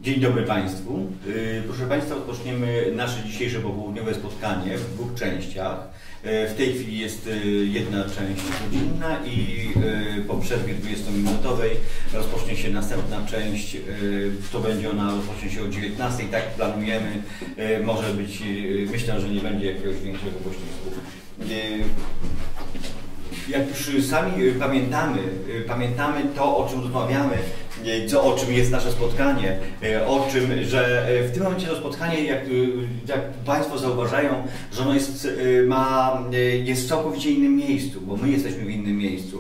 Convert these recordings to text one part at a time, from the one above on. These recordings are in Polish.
Dzień dobry Państwu. Proszę Państwa, rozpoczniemy nasze dzisiejsze popołudniowe spotkanie w dwóch częściach. W tej chwili jest jedna część godzinna i po przerwie 20-minutowej rozpocznie się następna część. To będzie ona, rozpocznie się o 19:00, tak planujemy. Może być, myślę, że nie będzie jakiegoś większego poślizgu. Jak już sami pamiętamy to, o czym rozmawiamy, o czym jest nasze spotkanie, o czym, że w tym momencie to spotkanie, jak Państwo zauważają, że ono jest w całkowicie innym miejscu, bo my jesteśmy w innym miejscu.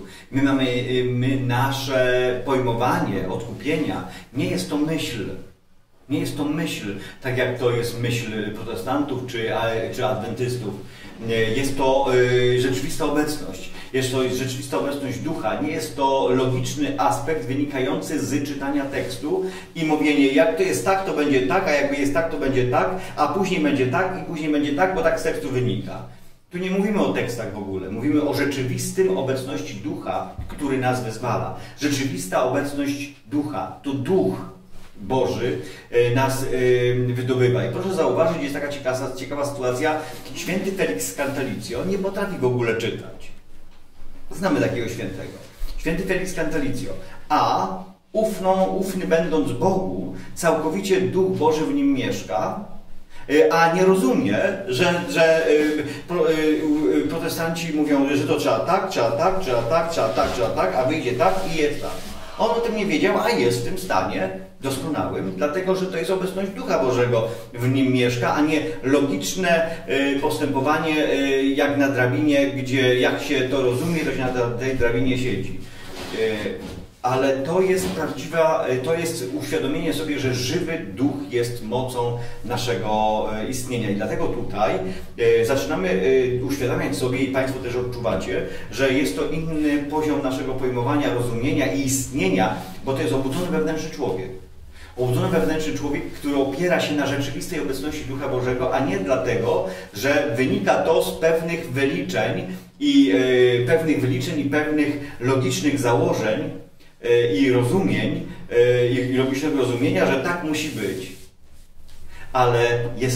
Nasze pojmowanie odkupienia nie jest to myśl. Nie jest to myśl, tak jak to jest myśl protestantów czy adwentystów. Jest to rzeczywista obecność. Jest to rzeczywista obecność ducha. Nie jest to logiczny aspekt wynikający z czytania tekstu i mówienie, jak to jest tak, to będzie tak, a jakby jest tak, to będzie tak, a później będzie tak i później będzie tak, bo tak z tekstu wynika. Tu nie mówimy o tekstach w ogóle. Mówimy o rzeczywistym obecności ducha, który nas wyzwala. Rzeczywista obecność ducha. To duch Boży nas wydobywa. I proszę zauważyć, jest taka ciekawa sytuacja. Święty Felix Cantalicio nie potrafi w ogóle czytać. Znamy takiego świętego. Święty Felix Cantalicio. A ufny będąc Bogu, całkowicie Duch Boży w nim mieszka, a nie rozumie, że protestanci mówią, że to trzeba tak, trzeba tak, trzeba tak, trzeba tak, trzeba tak, a wyjdzie tak i jest tak. On o tym nie wiedział, a jest w tym stanie doskonałym, dlatego że to jest obecność Ducha Bożego w nim mieszka, a nie logiczne postępowanie jak na drabinie, gdzie jak się to rozumie, to się na tej drabinie siedzi. Ale to jest to jest uświadomienie sobie, że żywy duch jest mocą naszego istnienia. I dlatego tutaj zaczynamy uświadamiać sobie, i Państwo też odczuwacie, że jest to inny poziom naszego pojmowania, rozumienia i istnienia, bo to jest obudzony wewnętrzny człowiek. Obudzony wewnętrzny człowiek, który opiera się na rzeczywistej obecności Ducha Bożego, a nie dlatego, że wynika to z pewnych wyliczeń i pewnych logicznych założeń, i rozumień, i logicznego rozumienia, że tak musi być. Ale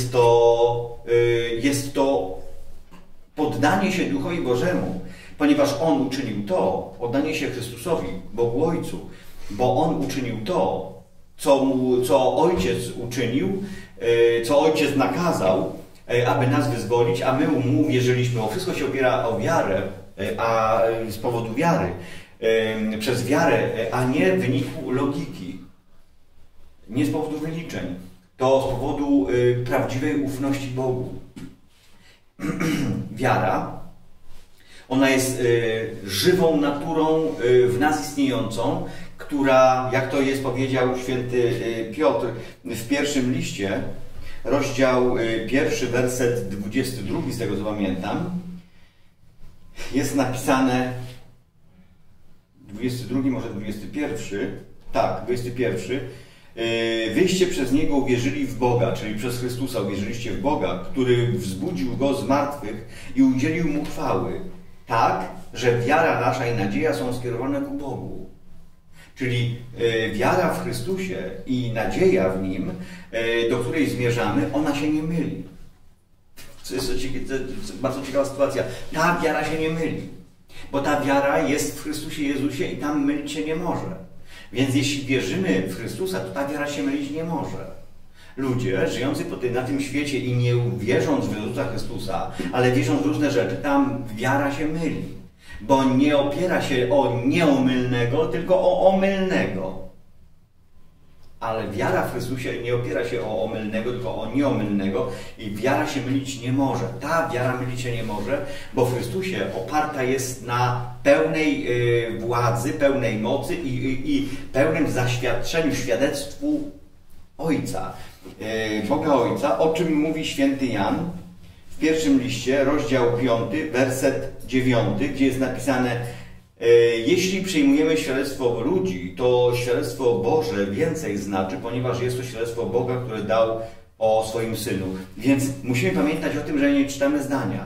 jest to poddanie się Duchowi Bożemu, ponieważ On uczynił to, oddanie się Chrystusowi, Bogu Ojcu, bo On uczynił to, co Ojciec uczynił, co Ojciec nakazał, aby nas wyzwolić, a my Mu wierzyliśmy. Wszystko się opiera o wiarę, a z powodu wiary. Przez wiarę, a nie w wyniku logiki. Nie z powodu wyliczeń. To z powodu prawdziwej ufności Bogu. Wiara, ona jest żywą naturą w nas istniejącą, która, jak to jest powiedział święty Piotr w pierwszym liście, rozdział 1, werset 22, z tego co pamiętam, jest napisane 22, może 21, tak, 21. Wyście przez Niego uwierzyli w Boga, czyli przez Chrystusa uwierzyliście w Boga, który wzbudził Go z martwych i udzielił Mu chwały, tak, że wiara nasza i nadzieja są skierowane ku Bogu. Czyli wiara w Chrystusie i nadzieja w Nim, do której zmierzamy, ona się nie myli. To jest bardzo ciekawa sytuacja. Ta wiara się nie myli. Bo ta wiara jest w Chrystusie Jezusie i tam mylić się nie może. Więc jeśli wierzymy w Chrystusa, to ta wiara się mylić nie może. Ludzie żyjący na tym świecie i nie wierząc w Jezusa Chrystusa, ale wierząc w różne rzeczy, tam wiara się myli. Bo nie opiera się o nieomylnego, tylko o omylnego. Ale wiara w Chrystusie nie opiera się o omylnego, tylko o nieomylnego i wiara się mylić nie może. Ta wiara mylić się nie może, bo w Chrystusie oparta jest na pełnej władzy, pełnej mocy i pełnym zaświadczeniu, świadectwu Ojca, Boga Ojca, o czym mówi święty Jan w pierwszym liście, rozdział 5, werset 9, gdzie jest napisane: jeśli przyjmujemy świadectwo ludzi, to świadectwo Boże więcej znaczy, ponieważ jest to świadectwo Boga, które dał o swoim Synu. Więc musimy pamiętać o tym, że nie czytamy zdania.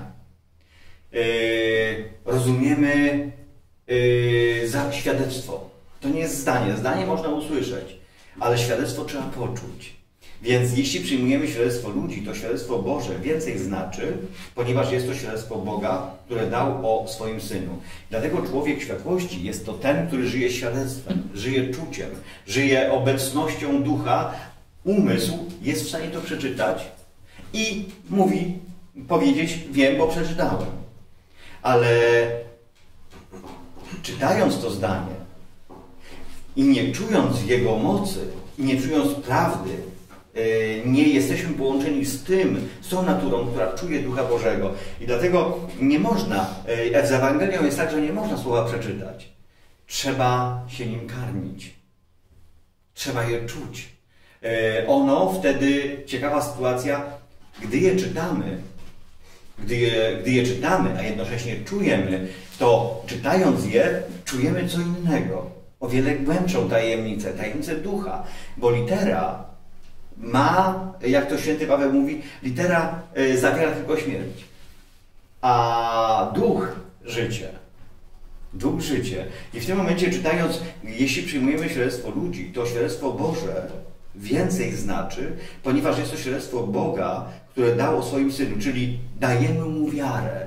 Rozumiemy za świadectwo. To nie jest zdanie. Zdanie można usłyszeć, ale świadectwo trzeba poczuć. Więc jeśli przyjmujemy świadectwo ludzi, to świadectwo Boże więcej znaczy, ponieważ jest to świadectwo Boga, które dał o swoim Synu. Dlatego człowiek światłości jest to ten, który żyje świadectwem, żyje czuciem, żyje obecnością ducha. Umysł jest w stanie to przeczytać i mówi, powiedzieć, wiem, bo przeczytałem. Ale czytając to zdanie i nie czując jego mocy, i nie czując prawdy, nie jesteśmy połączeni z tym, z tą naturą, która czuje Ducha Bożego. I dlatego nie można, z Ewangelią jest tak, że nie można słowa przeczytać. Trzeba się nim karmić. Trzeba je czuć. Ono wtedy, ciekawa sytuacja, gdy je czytamy, a jednocześnie czujemy, to czytając je, czujemy co innego. O wiele głębszą tajemnicę Ducha. Bo litera ma, jak to święty Paweł mówi, litera zawiera tylko śmierć. A duch życie. Duch życie. I w tym momencie czytając, jeśli przyjmujemy świadectwo ludzi, to świadectwo Boże więcej znaczy, ponieważ jest to świadectwo Boga, które dał o swoim Synu, czyli dajemy Mu wiarę.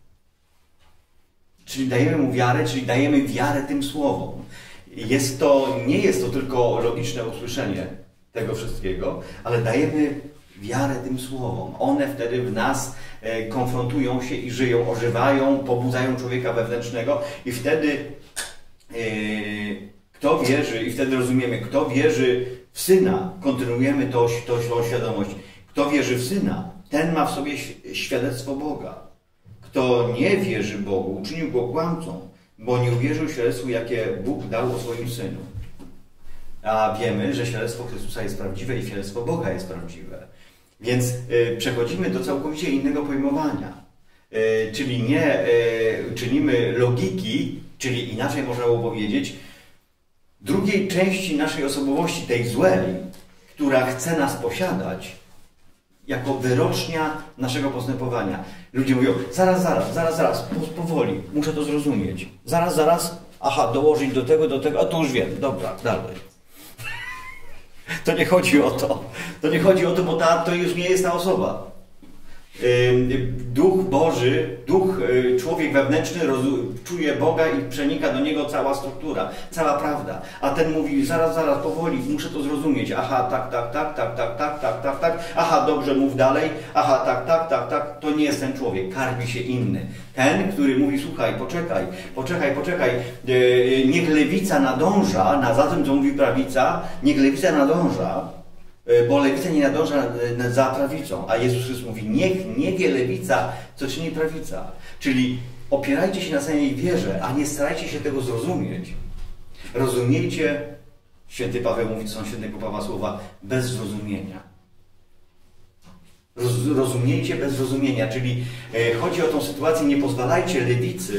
Czyli dajemy wiarę tym słowom. Nie jest to tylko logiczne usłyszenie tego wszystkiego, ale dajemy wiarę tym słowom. One wtedy w nas konfrontują się i żyją, ożywają, pobudzają człowieka wewnętrznego i wtedy kto wierzy, i wtedy rozumiemy, kto wierzy w Syna, kontynuujemy tą świadomość. Kto wierzy w Syna, ten ma w sobie świadectwo Boga. Kto nie wierzy Bogu, uczynił go kłamcą, bo nie uwierzył świadectwu, jakie Bóg dał o swoim Synu. A wiemy, że świadectwo Chrystusa jest prawdziwe i świadectwo Boga jest prawdziwe. Więc przechodzimy do całkowicie innego pojmowania. Czyli nie czynimy logiki, czyli inaczej można było powiedzieć, drugiej części naszej osobowości, tej złej, która chce nas posiadać, jako wyrocznia naszego postępowania. Ludzie mówią, zaraz, powoli, muszę to zrozumieć. Zaraz, aha, dołożyć do tego, a to już wiem, dobra, dalej. To nie chodzi o to. To nie chodzi o to, bo to już nie jest ta osoba. Duch Boży, człowiek wewnętrzny czuje Boga i przenika do niego cała struktura, cała prawda. A ten mówi, zaraz, powoli, muszę to zrozumieć. Aha, tak. Aha, dobrze, mów dalej. Aha, tak. To nie jest ten człowiek, karmi się inny. Ten, który mówi, słuchaj, poczekaj. Niech lewica nadąża za tym, co mówi prawica, niech lewica nadąża, bo lewica nie nadąża za prawicą, a Jezus Chrystus mówi, niech nie wie lewica, co czyni prawica. Czyli opierajcie się na samej wierze, a nie starajcie się tego zrozumieć. Rozumiejcie, święty Paweł mówi, to są świętego Pawła słowa, bez zrozumienia. Rozumiejcie bez zrozumienia, czyli chodzi o tą sytuację, nie pozwalajcie lewicy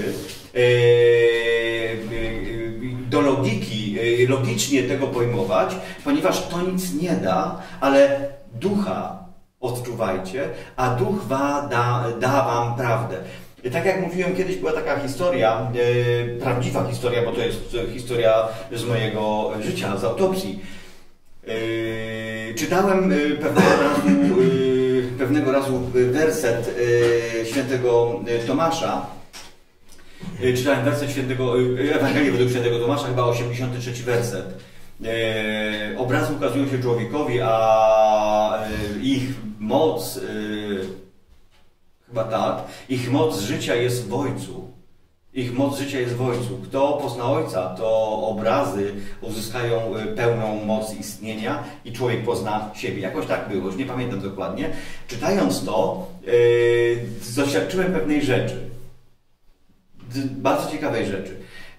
do logiki, logicznie tego pojmować, ponieważ to nic nie da, ale ducha odczuwajcie, a duch da wam prawdę. Tak jak mówiłem, kiedyś była taka historia, prawdziwa historia, bo to jest historia z mojego życia, z autopsji. Czytałem pewnego razu werset świętego Tomasza. Czytałem werset Ewangelii według świętego Tomasza, chyba 83 werset. Obrazy ukazują się człowiekowi, a ich moc, chyba tak, ich moc życia jest w Ojcu. Ich moc życia jest w Ojcu. Kto pozna Ojca, to obrazy uzyskają pełną moc istnienia i człowiek pozna siebie. Jakoś tak było, już nie pamiętam dokładnie. Czytając to, doświadczyłem pewnej rzeczy. Bardzo ciekawej rzeczy.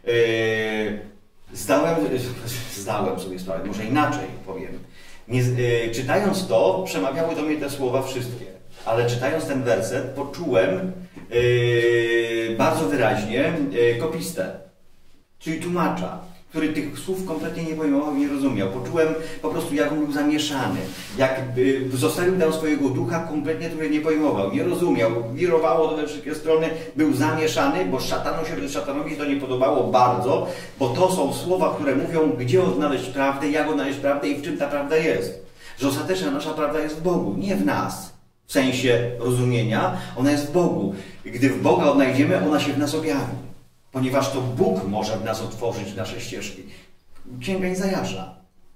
Zdałem sobie sprawę, może inaczej powiem. Czytając to, przemawiały do mnie te słowa wszystkie. Ale czytając ten werset, poczułem bardzo wyraźnie kopistę, czyli tłumacza. który tych słów kompletnie nie pojmował i nie rozumiał. Poczułem po prostu, jak on był zamieszany, jak zostawił tam swojego ducha kompletnie, który nie pojmował, nie rozumiał, wirowało we wszystkie strony, był zamieszany, bo szatanowi to nie podobało bardzo, bo to są słowa, które mówią, gdzie odnaleźć prawdę, jak odnaleźć prawdę i w czym ta prawda jest. Że ostateczna nasza prawda jest w Bogu, nie w nas. W sensie rozumienia, ona jest w Bogu. Gdy w Boga odnajdziemy, ona się w nas objawi. Ponieważ to Bóg może w nas otworzyć nasze ścieżki. Księga Izajasza.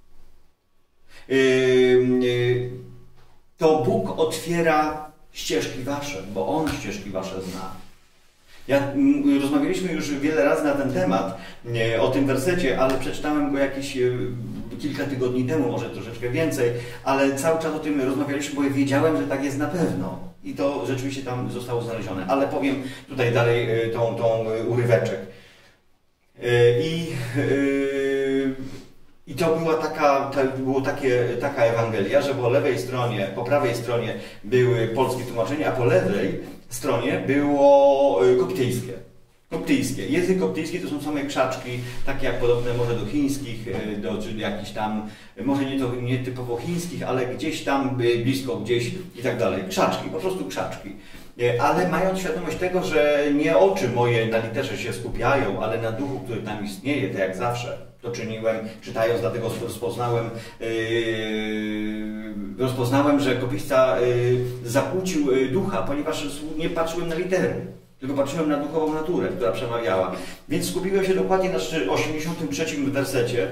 To Bóg otwiera ścieżki wasze, bo On ścieżki wasze zna. Rozmawialiśmy już wiele razy na ten temat, o tym wersecie, ale przeczytałem go jakieś kilka tygodni temu, może troszeczkę więcej, ale cały czas o tym rozmawialiśmy, bo ja wiedziałem, że tak jest na pewno. I to rzeczywiście tam zostało znalezione. Ale powiem tutaj dalej tą uryweczek. I to była taka Ewangelia, że po lewej stronie, po prawej stronie były polskie tłumaczenia, a po lewej stronie było koptyjskie. Koptyjskie. Język koptyjski to są same krzaczki, takie jak podobne może do chińskich, czy jakichś tam, może nie typowo chińskich, ale gdzieś tam blisko, gdzieś i tak dalej. Krzaczki, po prostu krzaczki. Ale mając świadomość tego, że nie oczy moje na literze się skupiają, ale na duchu, który tam istnieje, tak jak zawsze to czyniłem, czytając, dlatego rozpoznałem, że kopista zakłócił ducha, ponieważ nie patrzyłem na litery, tylko patrzyłem na duchową naturę, która przemawiała. Więc skupiłem się dokładnie na 83 wersecie,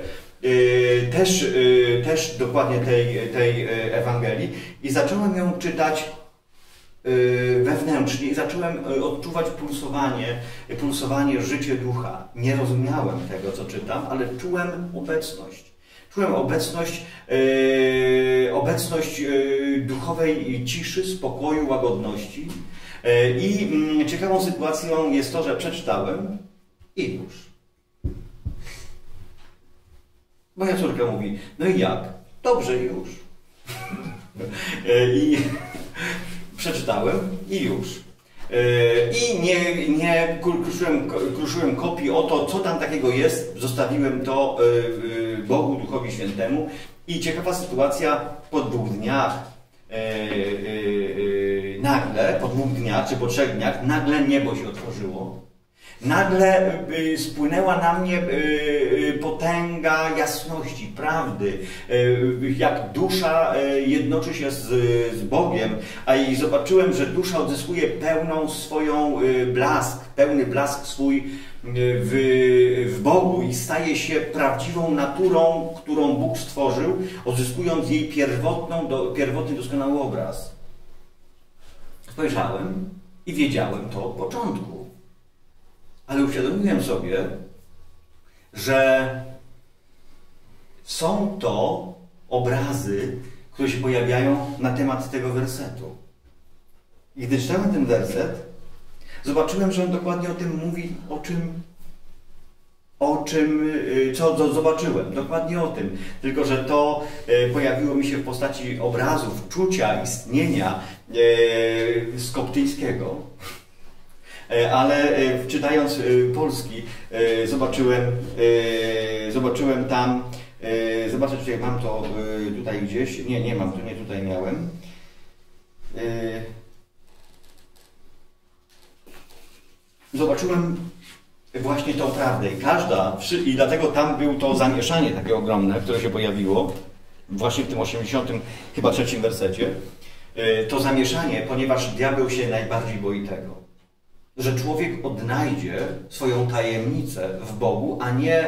też dokładnie tej Ewangelii i zacząłem ją czytać wewnętrznie i zacząłem odczuwać pulsowanie życie ducha. Nie rozumiałem tego, co czytam, ale czułem obecność. Czułem obecność duchowej ciszy, spokoju, łagodności. I ciekawą sytuacją jest to, że przeczytałem i już. Moja córka mówi, no i jak? Dobrze, już. I przeczytałem i już. I nie kruszyłem kopii o to, co tam takiego jest. Zostawiłem to Bogu, Duchowi Świętemu. I ciekawa sytuacja, po 2 dniach nagle, po 2 dniach czy po 3 dniach, nagle niebo się otworzyło. Nagle spłynęła na mnie potęga jasności, prawdy, jak dusza jednoczy się z Bogiem, a i zobaczyłem, że dusza odzyskuje pełny blask swój w Bogu i staje się prawdziwą naturą, którą Bóg stworzył, odzyskując jej pierwotny doskonały obraz. Spojrzałem i wiedziałem to od początku. Ale uświadomiłem sobie, że są to obrazy, które się pojawiają na temat tego wersetu. I gdy czytałem ten werset, zobaczyłem, że on dokładnie o tym mówi, co zobaczyłem. Dokładnie o tym. Tylko że to pojawiło mi się w postaci obrazów, czucia, istnienia z koptyjskiego. Ale czytając polski zobaczyłem tam, zobaczę, czy mam to tutaj gdzieś, nie mam, to nie tutaj miałem. Zobaczyłem właśnie tą prawdę i dlatego tam było to zamieszanie takie ogromne, które się pojawiło właśnie w tym 83 wersecie. To zamieszanie, ponieważ diabeł się najbardziej boi tego, że człowiek odnajdzie swoją tajemnicę w Bogu, a nie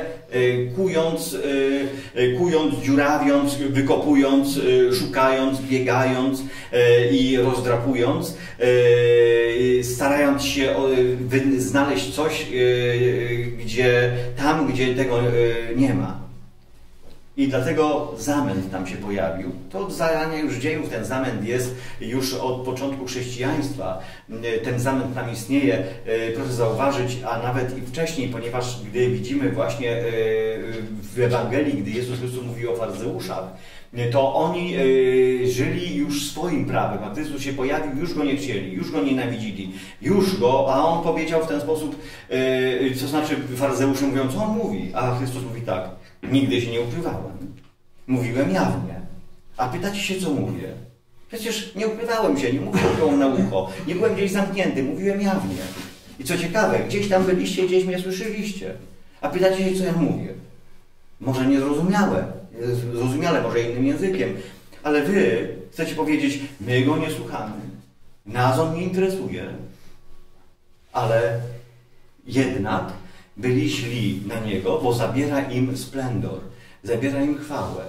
kując, dziurawiąc, wykopując, szukając, biegając i rozdrapując, starając się znaleźć coś, gdzie tego nie ma. I dlatego zamęt tam się pojawił. To od zarania już dziejów ten zamęt jest, już od początku chrześcijaństwa. Ten zamęt tam istnieje, proszę zauważyć, a nawet i wcześniej, ponieważ gdy widzimy właśnie w Ewangelii, gdy Jezus Chrystus mówi o faryzeuszach, to oni żyli już swoim prawem, a Chrystus się pojawił, już Go nie chcieli, już Go nienawidzili, już Go, a On powiedział w ten sposób, co znaczy faryzeusze mówią, co On mówi, a Chrystus mówi tak, nigdy się nie ukrywałem, mówiłem jawnie, a pytacie się, co mówię? Przecież nie ukrywałem się, nie mówiłem komu na ucho, nie byłem gdzieś zamknięty, mówiłem jawnie. I co ciekawe, gdzieś tam byliście, gdzieś mnie słyszeliście, a pytacie się, co ja mówię. Może zrozumiale, może innym językiem, ale wy chcecie powiedzieć, my Go nie słuchamy, nas On nie interesuje, ale jednak byli źli na Niego, bo zabiera im splendor, zabiera im chwałę.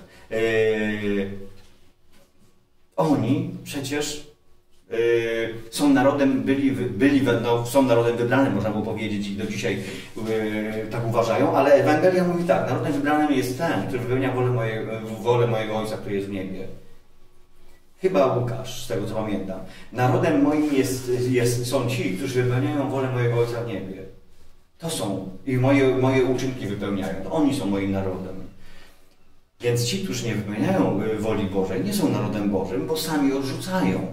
Oni przecież są narodem, są narodem wybranym, można było powiedzieć, i do dzisiaj tak uważają, ale Ewangelia mówi tak, narodem wybranym jest ten, który wypełnia wolę mojego Ojca, który jest w niebie. Chyba Łukasz, z tego co pamiętam. Narodem moim są ci, którzy wypełniają wolę mojego Ojca w niebie. To są i moje uczynki wypełniają. To oni są moim narodem. Więc ci, którzy nie wypełniają woli Bożej, nie są narodem Bożym, bo sami odrzucają.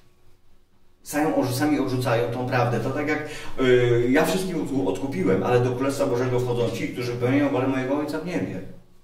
Sami odrzucają tą prawdę. To tak jak ja wszystkim odkupiłem, ale do Królestwa Bożego wchodzą ci, którzy wypełniają wolę mojego Ojca w niebie.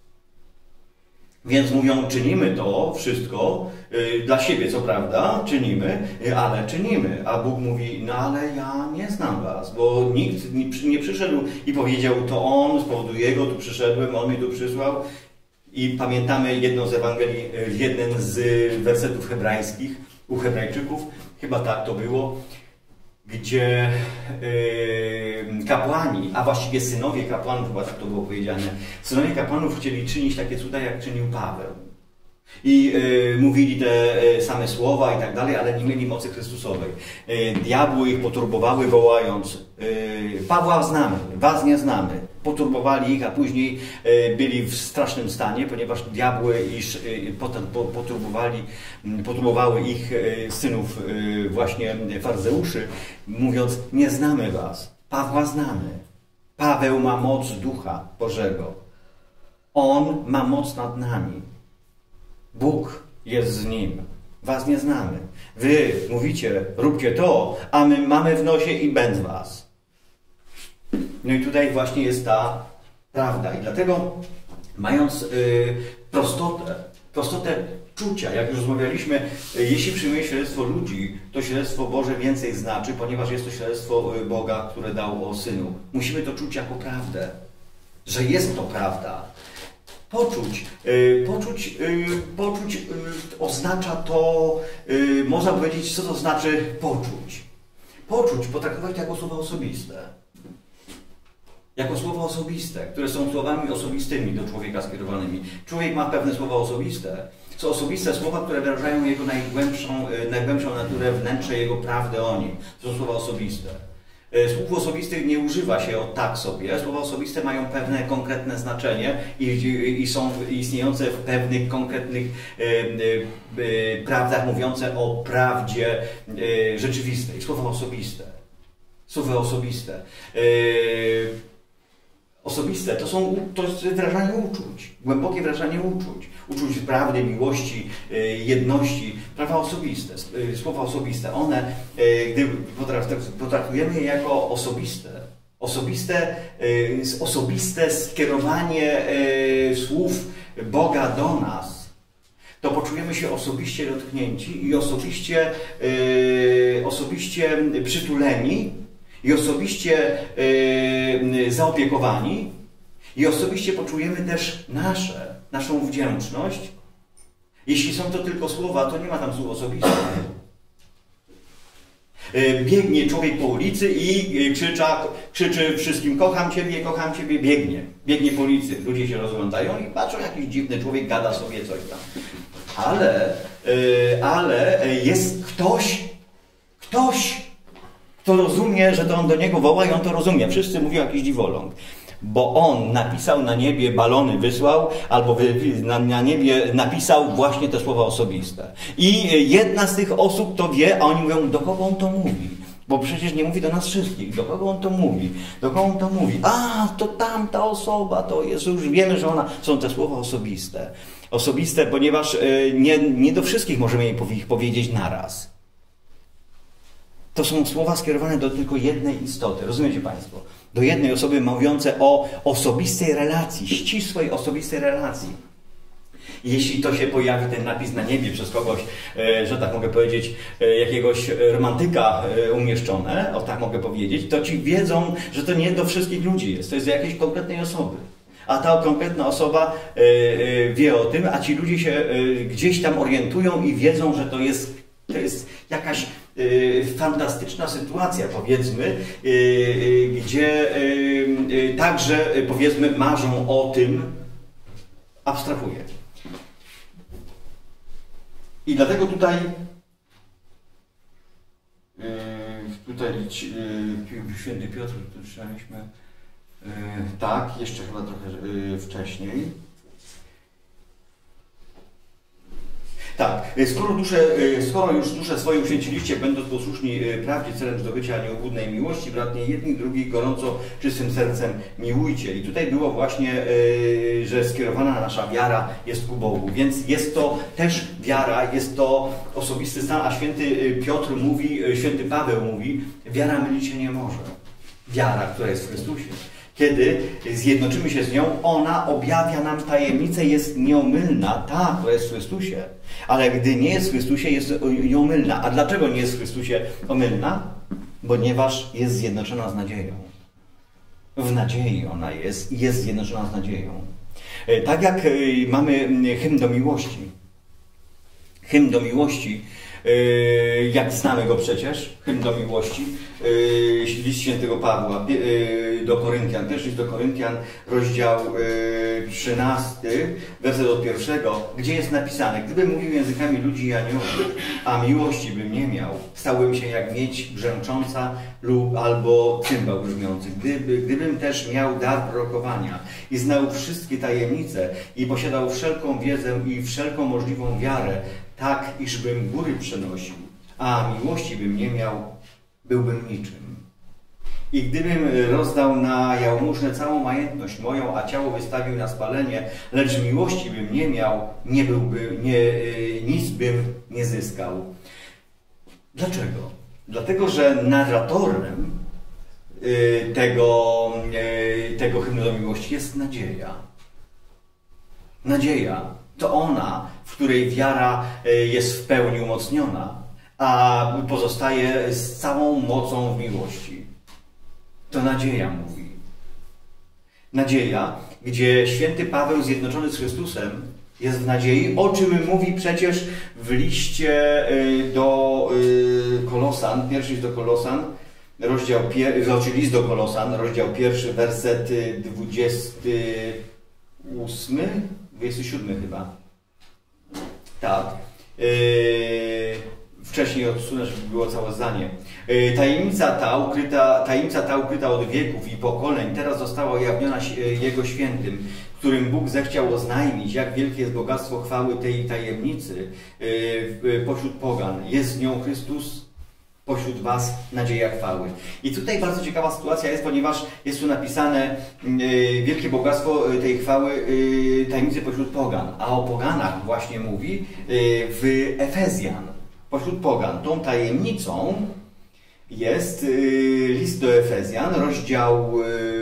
Więc mówią, czynimy to wszystko dla siebie, co prawda, czynimy, ale czynimy. A Bóg mówi, no ale ja nie znam was, bo nikt nie przyszedł i powiedział, to On, z powodu Jego tu przyszedłem, On mnie tu przysłał. I pamiętamy jedną z Ewangelii, jeden z wersetów hebrajskich, u Hebrajczyków, chyba tak to było, gdzie kapłani, a właściwie synowie kapłanów, chyba tak to było powiedziane, synowie kapłanów chcieli czynić takie cuda, jak czynił Paweł. I mówili te same słowa i tak dalej, ale nie mieli mocy Chrystusowej. Diabły ich poturbowały, wołając, Pawła znamy, was nie znamy. Poturbowali ich, a później byli w strasznym stanie, ponieważ diabły poturbowały ich synów właśnie faryzeuszy, mówiąc, nie znamy was, Pawła znamy. Paweł ma moc Ducha Bożego. On ma moc nad nami. Bóg jest z nim. Was nie znamy. Wy mówicie, róbcie to, a my mamy w nosie i będ was. No i tutaj właśnie jest ta prawda. I dlatego mając prostotę czucia, jak już rozmawialiśmy, jeśli przyjmuje świadectwo ludzi, to świadectwo Boże więcej znaczy, ponieważ jest to świadectwo Boga, które dał o Synu. Musimy to czuć jako prawdę, że jest to prawda. Poczuć oznacza to, można powiedzieć, co to znaczy poczuć. Poczuć, potraktować to jako słowa osobiste. Jako słowa osobiste, które są słowami osobistymi do człowieka skierowanymi. Człowiek ma pewne słowa osobiste. Są osobiste słowa, które wyrażają jego najgłębszą naturę, wnętrze jego prawdy o nim. To są słowa osobiste. Słów osobistych nie używa się o tak sobie. Słowa osobiste mają pewne konkretne znaczenie i są istniejące w pewnych konkretnych prawdach mówiące o prawdzie rzeczywistej. Słowa osobiste. Słowa osobiste. Osobiste to jest wyrażanie uczuć. Głębokie wyrażanie uczuć. Uczuć prawdy, miłości, jedności. Prawa osobiste, słowa osobiste. One, gdy potraktujemy je jako osobiste skierowanie słów Boga do nas, to poczujemy się osobiście dotknięci i osobiście przytuleni i osobiście zaopiekowani i osobiście poczujemy też naszą wdzięczność. Jeśli są to tylko słowa, to nie ma tam słów osobistych. Biegnie człowiek po ulicy i krzyczy wszystkim kocham Ciebie, biegnie po ulicy. Ludzie się rozglądają i patrzą, jakiś dziwny człowiek gada sobie coś tam. Ale jest ktoś, kto rozumie, że to on do niego woła i on to rozumie. Wszyscy mówią jakiś dziwoląg. bo On napisał na niebie, balony wysłał, albo na niebie napisał właśnie te słowa osobiste. I jedna z tych osób to wie, a oni mówią, do kogo On to mówi? Bo przecież nie mówi do nas wszystkich. Do kogo On to mówi? Do kogo On to mówi? A, to tamta osoba, to jest, już wiemy, że ona... Są te słowa osobiste. Osobiste, ponieważ nie do wszystkich możemy ich powiedzieć naraz. To są słowa skierowane do tylko jednej istoty. Rozumiecie Państwo? Do jednej osoby mówiące o osobistej relacji, ścisłej osobistej relacji. Jeśli to się pojawi, ten napis na niebie przez kogoś, że tak mogę powiedzieć, jakiegoś romantyka umieszczone, o tak mogę powiedzieć, to ci wiedzą, że to nie do wszystkich ludzi jest. To jest do jakiejś konkretnej osoby. A ta konkretna osoba wie o tym, a ci ludzie się gdzieś tam orientują i wiedzą, że to jest jakaś fantastyczna sytuacja, powiedzmy, gdzie także, powiedzmy, marzą o tym, abstrahuję. I dlatego tutaj święty Piotr, tu czytaliśmy, tak, jeszcze chyba trochę wcześniej. Tak, skoro już duszę swoją uświęciliście, będąc posłuszni prawdzie celem zdobycia nieobłudnej miłości, bratnie jedni drugich gorąco, czystym sercem miłujcie. I tutaj było właśnie, że skierowana nasza wiara jest ku Bogu, więc jest to też wiara, jest to osobisty stan, a święty Piotr mówi, święty Paweł mówi, wiara mylić się nie może. Wiara, która jest w Chrystusie. Kiedy zjednoczymy się z nią, ona objawia nam tajemnicę, jest nieomylna, ta, która jest w Chrystusie. Ale gdy nie jest w Chrystusie, jest nieomylna. A dlaczego nie jest w Chrystusie omylna? Ponieważ jest zjednoczona z nadzieją. W nadziei ona jest i jest zjednoczona z nadzieją. Tak jak mamy hymn do miłości. Hymn do miłości, jak znamy go przecież, hymn do miłości, list świętego Pawła do Koryntian, pierwszy list do Koryntian, rozdział 13, werset od 1, gdzie jest napisane: gdybym mówił językami ludzi i aniołów, a miłości bym nie miał, stałbym się jak miedź brzęcząca lub albo cymbał brzmiący. Gdybym też miał dar prorokowania i znał wszystkie tajemnice i posiadał wszelką wiedzę i wszelką możliwą wiarę, tak iżbym góry przenosił, a miłości bym nie miał, byłbym niczym. I gdybym rozdał na jałmużnę całą majątność moją, a ciało wystawił na spalenie, lecz miłości bym nie miał, nic bym nie zyskał. Dlaczego? Dlatego, że narratorem tego hymnu do miłości jest nadzieja. Nadzieja to ona, w której wiara jest w pełni umocniona, a pozostaje z całą mocą w miłości. To nadzieja mówi. Nadzieja, gdzie święty Paweł zjednoczony z Chrystusem jest w nadziei, o czym mówi przecież w liście do Kolosan, pierwszy list do Kolosan, list do Kolosan, rozdział 1, werset 27 chyba. Tak. Wcześniej odsunę, żeby było całe zdanie. Tajemnica ta ukryta od wieków i pokoleń teraz została ujawniona Jego świętym, którym Bóg zechciał oznajmić, jak wielkie jest bogactwo chwały tej tajemnicy pośród pogan. Jest z nią Chrystus, pośród was nadzieja chwały. I tutaj bardzo ciekawa sytuacja jest, ponieważ jest tu napisane wielkie bogactwo tej chwały tajemnicy pośród pogan. A o poganach właśnie mówi w Efezjan. Pośród pogan. Tą tajemnicą jest list do Efezjan, rozdział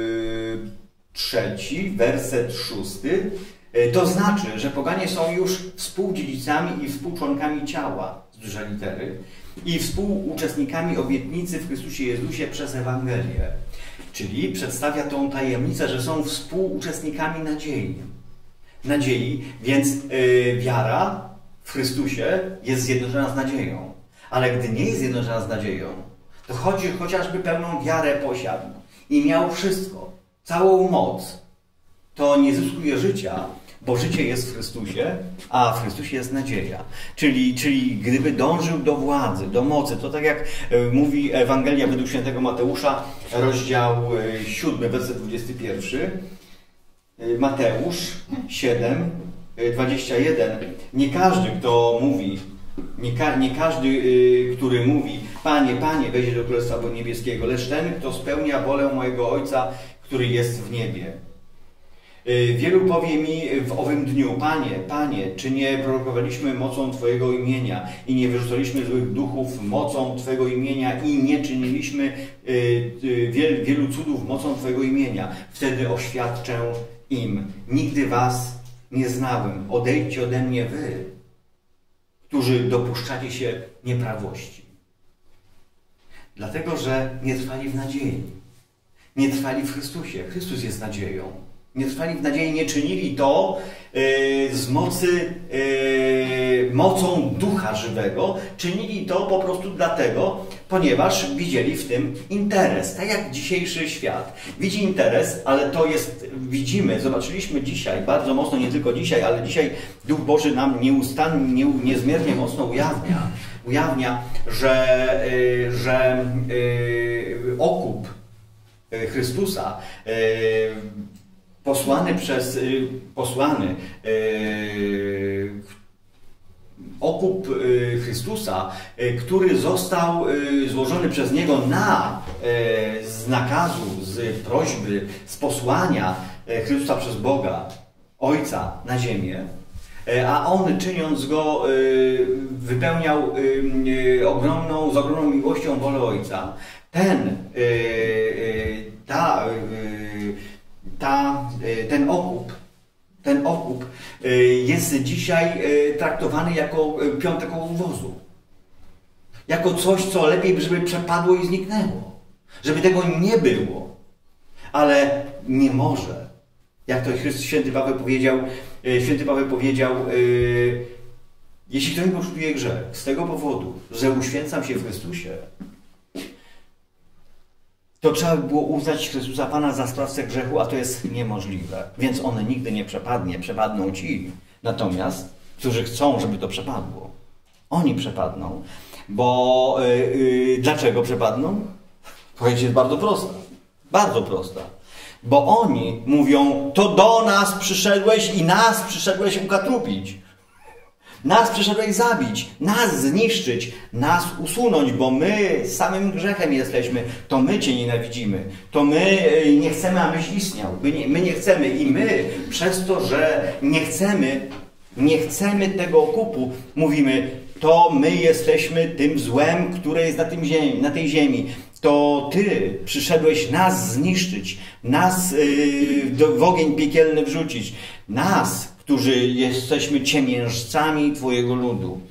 3, werset 6. To znaczy, że poganie są już współdziedzicami i współczłonkami ciała, z dużej litery, i współuczestnikami obietnicy w Chrystusie Jezusie przez Ewangelię. Czyli przedstawia tą tajemnicę, że są współuczestnikami nadziei, więc wiara w Chrystusie jest zjednoczona z nadzieją. Ale gdy nie jest zjednoczona z nadzieją, to chociażby pełną wiarę posiadł i miał wszystko, całą moc, to nie zyskuje życia, bo życie jest w Chrystusie, a w Chrystusie jest nadzieja. Czyli gdyby dążył do władzy, do mocy, to tak jak mówi Ewangelia według świętego Mateusza, rozdział 7, werset 21, Mateusz 7, 21. Nie każdy, kto mówi, nie każdy, który mówi, Panie, Panie, wejdzie do Królestwa Niebieskiego, lecz ten, kto spełnia wolę mojego Ojca, który jest w niebie. Wielu powie mi w owym dniu, Panie, Panie, czy nie prorokowaliśmy mocą Twojego imienia i nie wyrzucaliśmy złych duchów mocą Twojego imienia i nie czyniliśmy wielu cudów mocą Twojego imienia? Wtedy oświadczę im, nigdy Was nie znałem, odejdźcie ode mnie wy, którzy dopuszczacie się nieprawości. Dlatego, że nie trwali w nadziei. Nie trwali w Chrystusie. Chrystus jest nadzieją. Nie trwali w nadziei, nie czynili to z mocy, mocą Ducha Żywego. Czynili to po prostu dlatego, ponieważ widzieli w tym interes. Tak jak dzisiejszy świat widzi interes, ale to jest, widzimy, zobaczyliśmy dzisiaj, bardzo mocno, nie tylko dzisiaj, ale dzisiaj Duch Boży nam nieustannie, niezmiernie mocno ujawnia, że okup Chrystusa, okup Chrystusa, który został złożony przez Niego z nakazu, z prośby, z posłania Chrystusa przez Boga, Ojca na ziemię, a On, czyniąc Go, wypełniał z ogromną miłością wolę Ojca. Ten okup jest dzisiaj traktowany jako piątek wozu. Jako coś, co lepiej, żeby przepadło i zniknęło. Żeby tego nie było. Ale nie może. Jak to święty Paweł powiedział, jeśli ktoś poczuje grzech z tego powodu, że uświęcam się w Chrystusie, to trzeba by było uznać Chrystusa Pana za sprawcę grzechu, a to jest niemożliwe. Więc on nigdy nie przepadnie. Przepadną ci. Natomiast, którzy chcą, żeby to przepadło. Oni przepadną. Bo dlaczego przepadną? Odpowiedź jest bardzo prosta. Bardzo prosta. Bo oni mówią, to do nas przyszedłeś i nas przyszedłeś ukatrupić. Nas przyszedłeś zabić, nas zniszczyć, nas usunąć, bo my samym grzechem jesteśmy. To my Cię nienawidzimy. To my nie chcemy, abyś istniał. My nie chcemy i my przez to, że nie chcemy tego okupu, mówimy, to my jesteśmy tym złem, które jest na tej ziemi. To Ty przyszedłeś nas zniszczyć, nas w ogień piekielny wrzucić. Nas, którzy jesteśmy ciemiężcami Twojego ludu.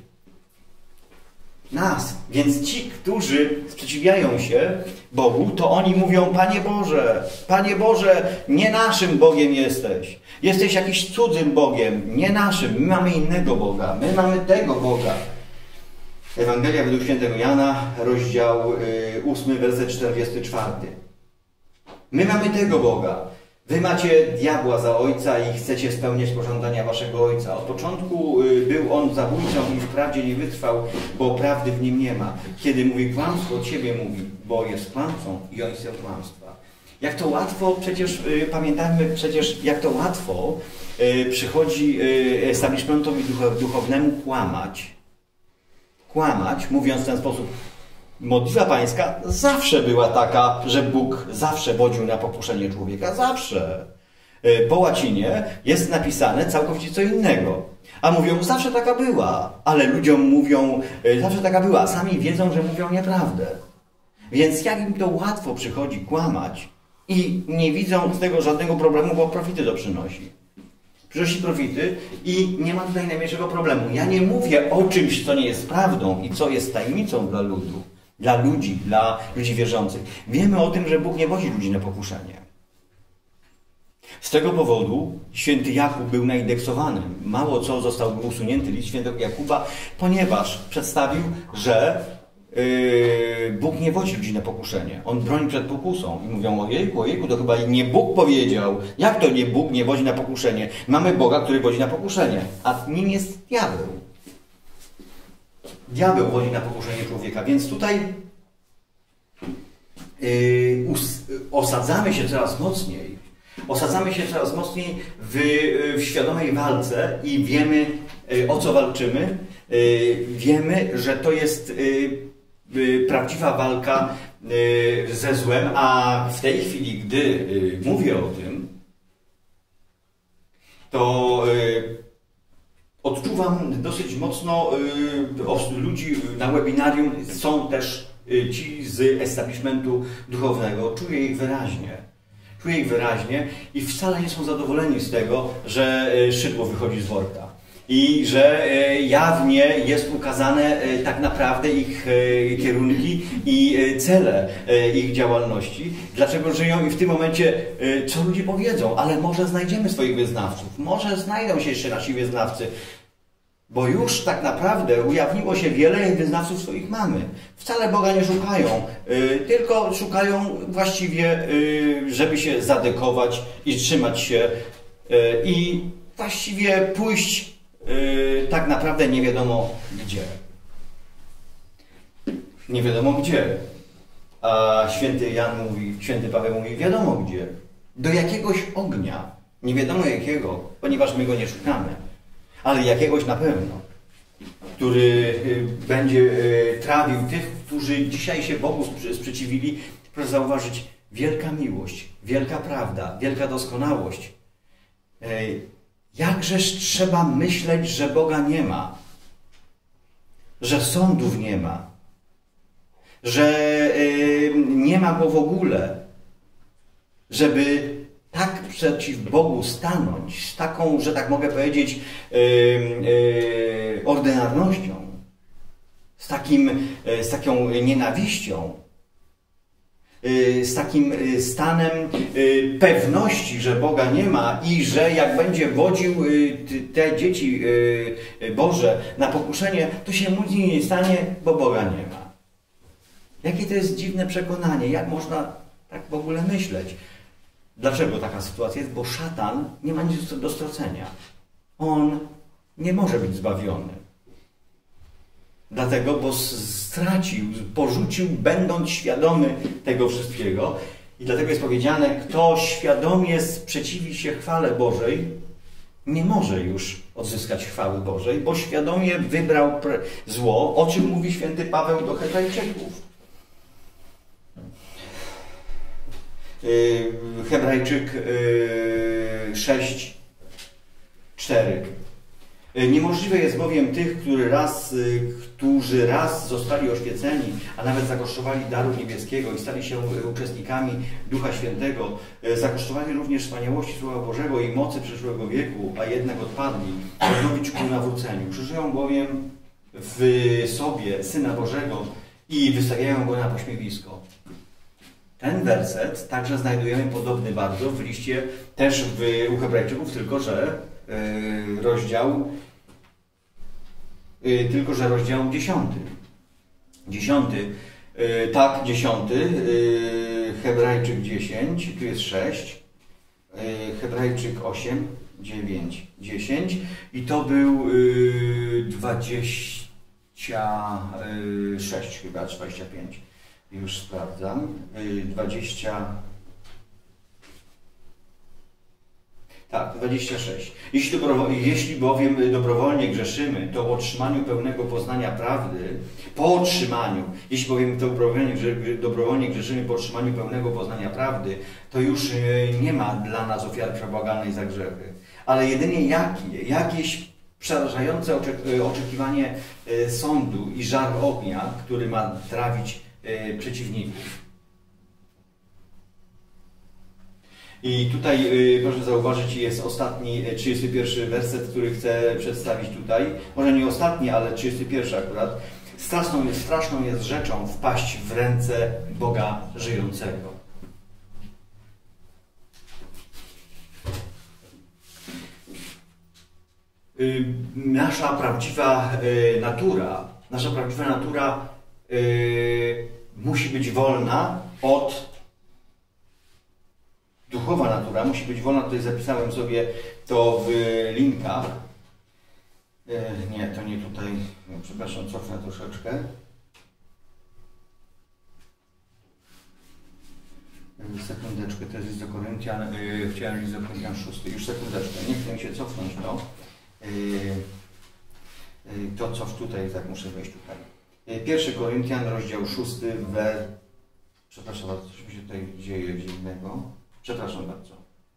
Nas. Więc ci, którzy sprzeciwiają się Bogu, to oni mówią, Panie Boże, nie naszym Bogiem jesteś. Jesteś jakiś cudzym Bogiem, nie naszym. My mamy innego Boga, my mamy tego Boga. Ewangelia według świętego Jana, rozdział 8, werset 44. My mamy tego Boga. Wy macie diabła za ojca i chcecie spełniać pożądania waszego ojca. Od początku był on zabójcą i wprawdzie nie wytrwał, bo prawdy w nim nie ma. Kiedy mówi kłamstwo, od siebie mówi, bo jest kłamcą i ojcem kłamstwa. Jak to łatwo, przecież pamiętajmy, jak to łatwo przychodzi establishmentowi duchownemu kłamać, mówiąc w ten sposób. Modlitwa pańska zawsze była taka, że Bóg zawsze wodził na pokuszenie człowieka. Zawsze. Po łacinie jest napisane całkowicie co innego. A mówią, zawsze taka była. Ale ludziom mówią, zawsze taka była. A sami wiedzą, że mówią nieprawdę. Więc jak im to łatwo przychodzi kłamać i nie widzą z tego żadnego problemu, bo profity to przynosi. Przynosi profity i nie ma tutaj najmniejszego problemu. Ja nie mówię o czymś, co nie jest prawdą i co jest tajemnicą dla ludu. Dla ludzi wierzących. Wiemy o tym, że Bóg nie wozi ludzi na pokuszenie. Z tego powodu święty Jakub był naindeksowany. Mało co został usunięty list świętego Jakuba, ponieważ przedstawił, że Bóg nie wodzi ludzi na pokuszenie. On broni przed pokusą. I mówią, ojejku, ojejku, to chyba nie Bóg powiedział. Jak to nie Bóg nie wodzi na pokuszenie? Mamy Boga, który wodzi na pokuszenie. A nim jest diabeł. Diabeł wodzi na pokuszenie człowieka. Więc tutaj osadzamy się coraz mocniej. Osadzamy się coraz mocniej w świadomej walce i wiemy, o co walczymy. Wiemy, że to jest prawdziwa walka ze złem, a w tej chwili, gdy mówię o tym, to odczuwam dosyć mocno ludzi na webinarium, są też ci z establishmentu duchownego, czuję ich wyraźnie. Czuję ich wyraźnie i wcale nie są zadowoleni z tego, że szydło wychodzi z worka. I że jawnie jest ukazane tak naprawdę ich kierunki i cele ich działalności. Dlaczego żyją i w tym momencie co ludzie powiedzą, ale może znajdziemy swoich wyznawców, może znajdą się jeszcze nasi wyznawcy, bo już tak naprawdę ujawniło się wiele wyznawców swoich mamy. Wcale Boga nie szukają, tylko szukają właściwie, żeby się zadekować i trzymać się i właściwie pójść tak naprawdę nie wiadomo gdzie. Nie wiadomo gdzie. A święty Paweł mówi, wiadomo gdzie. Do jakiegoś ognia. Nie wiadomo jakiego, ponieważ my go nie szukamy. Ale jakiegoś na pewno. Który będzie trawił tych, którzy dzisiaj się Bogu sprzeciwili. Proszę zauważyć, wielka miłość, wielka prawda, wielka doskonałość. Jakżeż trzeba myśleć, że Boga nie ma, że sądów nie ma, że nie ma Go w ogóle, żeby tak przeciw Bogu stanąć, z taką, że tak mogę powiedzieć, ordynarnością, z taką nienawiścią, z takim stanem pewności, że Boga nie ma i że jak będzie wodził te dzieci Boże na pokuszenie, to się mu nic nie stanie, bo Boga nie ma. Jakie to jest dziwne przekonanie, jak można tak w ogóle myśleć? Dlaczego taka sytuacja jest? Bo szatan nie ma nic do stracenia. On nie może być zbawiony. Dlatego, bo stracił, porzucił, będąc świadomy tego wszystkiego. I dlatego jest powiedziane, kto świadomie sprzeciwi się chwale Bożej, nie może już odzyskać chwały Bożej, bo świadomie wybrał zło, o czym mówi święty Paweł do Hebrajczyków. Hebrajczyk 6:4. Niemożliwe jest bowiem tych, którzy raz zostali oświeceni, a nawet zakosztowali daru niebieskiego i stali się uczestnikami Ducha Świętego, zakosztowali również wspaniałości Słowa Bożego i mocy przyszłego wieku, a jednak odpadli, odnowić ku nawróceniu. Krzyżują bowiem w sobie Syna Bożego i wystawiają Go na pośmiewisko. Ten werset także znajdujemy podobny bardzo w liście też u Hebrajczyków, tylko że rozdział 10. 10. Tak, 10. Hebrajczyk 10, tu jest 6. Hebrajczyk 8, 9, 10. I to był 26 chyba, 25. Już sprawdzam. 20. Tak, 26. Jeśli bowiem dobrowolnie grzeszymy, to po otrzymaniu pełnego poznania prawdy, jeśli bowiem dobrowolnie grzeszymy po otrzymaniu pełnego poznania prawdy, to już nie ma dla nas ofiary przebłaganej za grzechy, ale jedynie jakieś przerażające oczekiwanie sądu i żar ognia, który ma trawić przeciwników. I tutaj proszę zauważyć, jest ostatni, 31 werset, który chcę przedstawić tutaj. Może nie ostatni, ale 31 akurat. Straszną jest rzeczą wpaść w ręce Boga żyjącego. Nasza prawdziwa natura musi być wolna od... Duchowa natura musi być wolna, tutaj zapisałem sobie to w linkach. Nie, to nie tutaj, no, przepraszam, cofnę troszeczkę. Sekundeczkę, to jest do Koryntian, chciałem iść do Koryntian 6, już sekundeczkę, nie chcę mi się cofnąć to co tutaj, tak muszę wejść tutaj. 1 Koryntian, rozdział 6, przepraszam bardzo, coś mi się tutaj dzieje dziwnego. Przepraszam bardzo.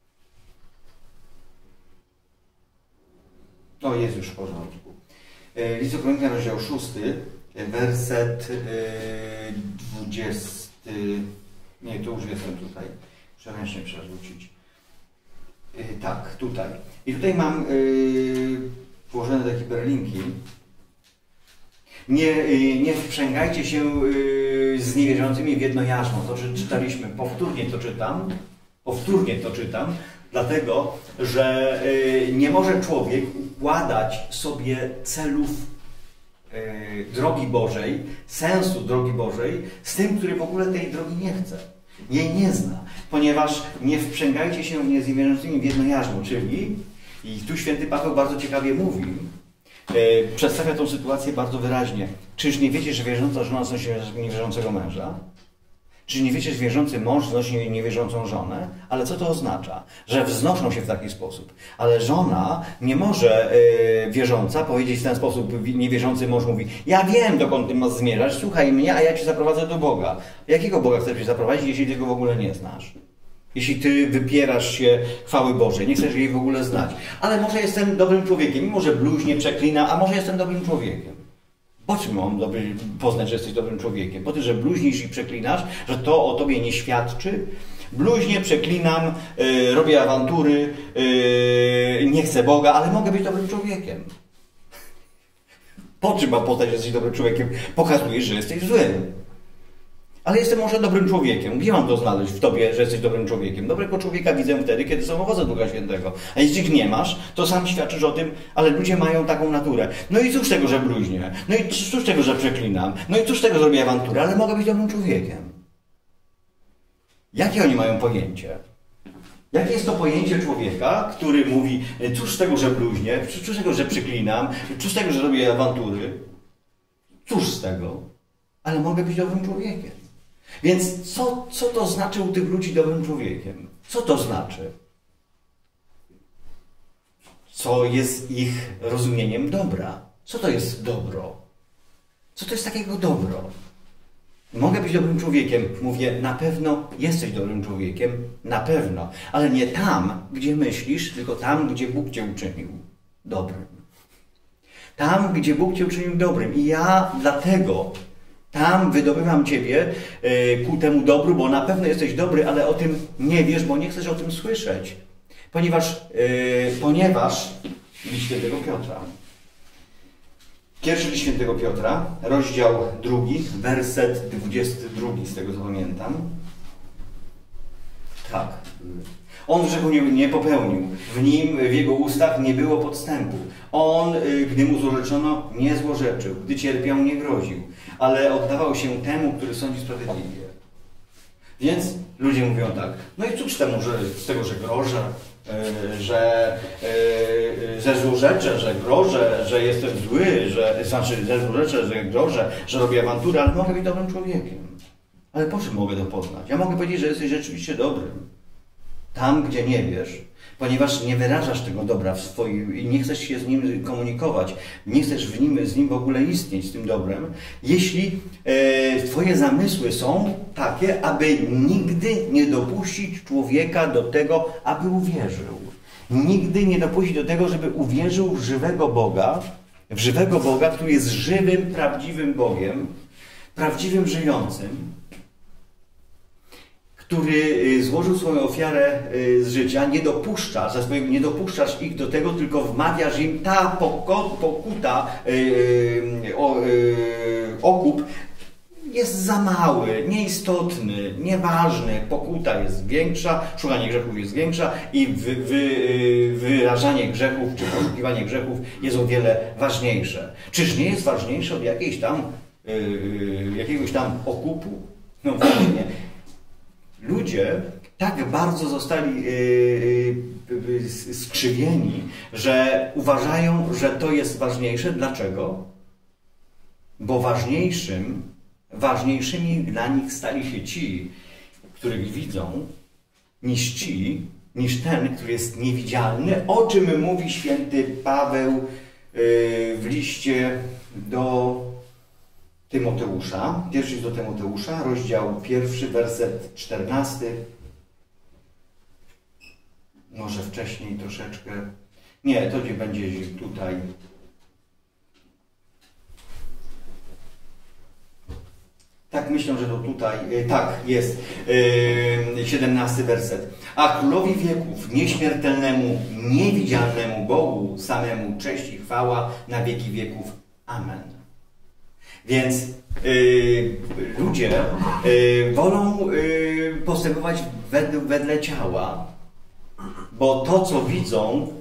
To jest już w porządku. List do Koryntian, rozdział 6, werset 20. Nie, to już jestem tutaj. Muszę ręcznie przerzucić. Tak, tutaj. I tutaj mam położone te hiperlinki. Nie wprzęgajcie się z niewierzącymi w jedno jarzmo. To, że czytaliśmy, powtórnie to czytam, dlatego, że nie może człowiek układać sobie celów drogi Bożej, sensu drogi Bożej z tym, który w ogóle tej drogi nie chce. Jej nie zna, ponieważ nie wprzęgajcie się z niewierzącymi w jedno jarzmo, czyli, i tu święty Paweł bardzo ciekawie mówi, przedstawia tą sytuację bardzo wyraźnie. Czyż nie wiecie, że wierząca żona znosi niewierzącego męża? Czy nie wiecie, że wierzący mąż znosi niewierzącą żonę? Ale co to oznacza? Że wznoszą się w taki sposób. Ale żona nie może wierząca powiedzieć w ten sposób, niewierzący mąż mówi: ja wiem, dokąd ty masz zmierzać, słuchaj mnie, a ja cię zaprowadzę do Boga. Jakiego Boga chcesz mnie zaprowadzić, jeśli ty go w ogóle nie znasz? Jeśli ty wypierasz się chwały Bożej, nie chcesz jej w ogóle znać. Ale może jestem dobrym człowiekiem, mimo że bluźnie, przeklina, a może jestem dobrym człowiekiem. Po czym mam poznać, że jesteś dobrym człowiekiem? Po tym, że bluźnisz i przeklinasz, że to o tobie nie świadczy? Bluźnię, przeklinam, robię awantury, nie chcę Boga, ale mogę być dobrym człowiekiem. Po czym mam poznać, że jesteś dobrym człowiekiem? Pokazujesz, że jesteś złym. Ale jestem może dobrym człowiekiem. Gdzie mam to znaleźć w tobie, że jesteś dobrym człowiekiem? Dobrego człowieka widzę wtedy, kiedy są owoce Ducha Świętego. A jeśli ich nie masz, to sam świadczysz o tym, ale ludzie mają taką naturę. No i cóż z tego, że bluźnię? No i cóż z tego, że przeklinam? No i cóż z tego, że robię awanturę? Ale mogę być dobrym człowiekiem. Jakie oni mają pojęcie? Jakie jest to pojęcie człowieka, który mówi: cóż z tego, że bluźnię? Cóż z tego, że przeklinam? Cóż z tego, że robię awantury? Cóż z tego? Ale mogę być dobrym człowiekiem. Więc co to znaczy u tych ludzi dobrym człowiekiem? Co to znaczy? Co jest ich rozumieniem dobra? Co to jest dobro? Co to jest takiego dobro? Mogę być dobrym człowiekiem. Mówię, na pewno jesteś dobrym człowiekiem. Na pewno. Ale nie tam, gdzie myślisz, tylko tam, gdzie Bóg cię uczynił dobrym. Tam, gdzie Bóg cię uczynił dobrym. I ja dlatego tam wydobywam ciebie ku temu dobru, bo na pewno jesteś dobry, ale o tym nie wiesz, bo nie chcesz o tym słyszeć. Ponieważ list świętego Piotra. Pierwszy list świętego Piotra, rozdział 2, werset 22, z tego co pamiętam. Tak. On grzechu nie popełnił. W jego ustach nie było podstępu. On, gdy mu złorzeczono, nie złorzeczył. Gdy cierpiał, nie groził. Ale oddawał się temu, który sądzi sprawiedliwie. Więc ludzie mówią tak: no i cóż temu, że z tego, że grożę, że złorzeczę, że grożę, że jestem zły, że złorzeczę, że grożę, że robię awanturę, ale mogę być dobrym człowiekiem. Ale po czym mogę to poznać? Ja mogę powiedzieć, że jesteś rzeczywiście dobrym. Tam, gdzie nie wiesz, ponieważ nie wyrażasz tego dobra w swoim i nie chcesz się z nim komunikować, nie chcesz z nim w ogóle istnieć, z tym dobrem, jeśli twoje zamysły są takie, aby nigdy nie dopuścić człowieka do tego, aby uwierzył. Nigdy nie dopuścić do tego, żeby uwierzył w żywego Boga, który jest żywym, prawdziwym Bogiem, prawdziwym, żyjącym, który złożył swoją ofiarę z życia, nie dopuszczasz ich do tego, tylko wmawiasz im, ta pokuta, okup jest za mały, nieistotny, nieważny. Pokuta jest większa, szukanie grzechów jest większa i wyrażanie grzechów, czy poszukiwanie grzechów jest o wiele ważniejsze. Czyż nie jest ważniejsze od jakiejś tam jakiegoś tam okupu. No właśnie. Ludzie tak bardzo zostali skrzywieni, że uważają, że to jest ważniejsze. Dlaczego? Bo ważniejszymi dla nich stali się ci, których widzą, niż ten, który jest niewidzialny, o czym mówi święty Paweł w liście do Tymoteusza. Pierwszy list do Tymoteusza, rozdział 1, werset 14. Może wcześniej troszeczkę. Nie, to nie będzie tutaj. Tak, myślę, że to tutaj. Tak, jest. 17 werset. A królowi wieków, nieśmiertelnemu, niewidzialnemu Bogu samemu cześć i chwała na wieki wieków. Amen. Więc ludzie wolą postępować wedle ciała, bo to, co widzą,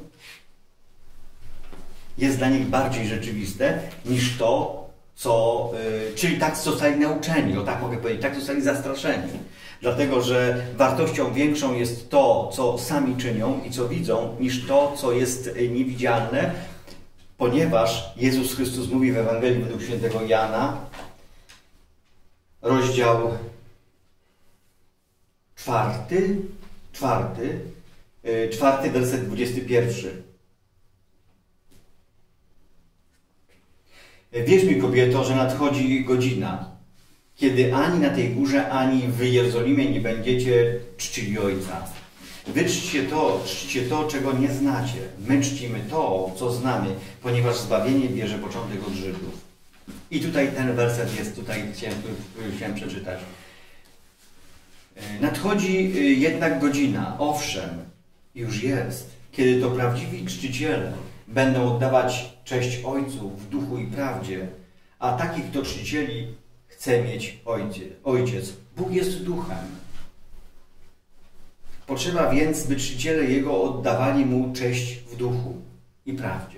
jest dla nich bardziej rzeczywiste niż to, czyli tak zostali nauczeni, o tak mogę powiedzieć, tak zostali zastraszeni. Dlatego, że wartością większą jest to, co sami czynią i co widzą, niż to, co jest niewidzialne, ponieważ Jezus Chrystus mówi w Ewangelii według świętego Jana, rozdział 4, werset 21. Wierz mi, kobieto, że nadchodzi godzina, kiedy ani na tej górze, ani w Jerozolimie nie będziecie czcili Ojca. Wy czcicie to, czego nie znacie. My czcimy to, co znamy, ponieważ zbawienie bierze początek od Żydów. I tutaj ten werset jest, tutaj chciałem przeczytać. Nadchodzi jednak godzina, owszem, już jest, kiedy to prawdziwi czciciele będą oddawać cześć Ojcu w duchu i prawdzie, a takich to czcicieli chce mieć Ojciec. Bóg jest duchem. Potrzeba więc, by czciciele Jego oddawali Mu cześć w duchu i prawdzie.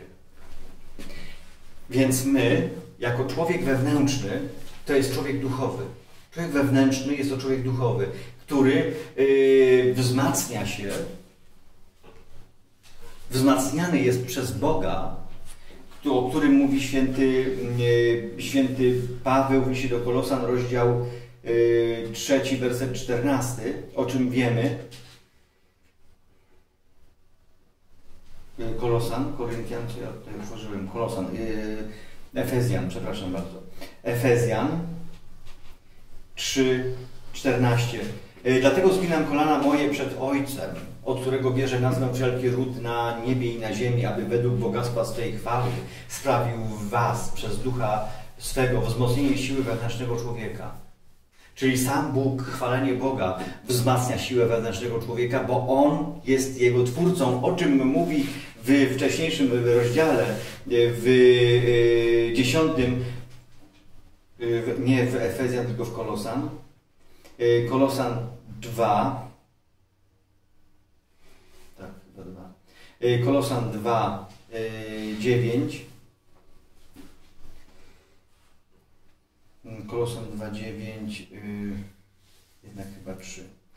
Więc my, jako człowiek wewnętrzny, to jest człowiek duchowy. Człowiek wewnętrzny jest to człowiek duchowy, który wzmacnia się, wzmacniany jest przez Boga, o którym mówi święty Paweł w liście do Kolosan, rozdział 3, werset 14, o czym wiemy. Koryntian, co ja tutaj otworzyłem, Efezjan, przepraszam bardzo. Efezjan 3:14. Dlatego zginam kolana moje przed Ojcem, od którego bierze nazwę wszelki ród na niebie i na ziemi, aby według bogactwa swej chwały sprawił w was przez Ducha swego wzmocnienie siły wewnętrznego człowieka. Czyli sam Bóg, chwalenie Boga wzmacnia siłę wewnętrznego człowieka, bo On jest Jego Twórcą, o czym mówi w wcześniejszym rozdziale, w 10, nie w Efezjan, tylko w Kolosan. Kolosan 2. Tak, chyba 2. Kolosan 2, 9. Kolosan 2:9, jednak chyba 3.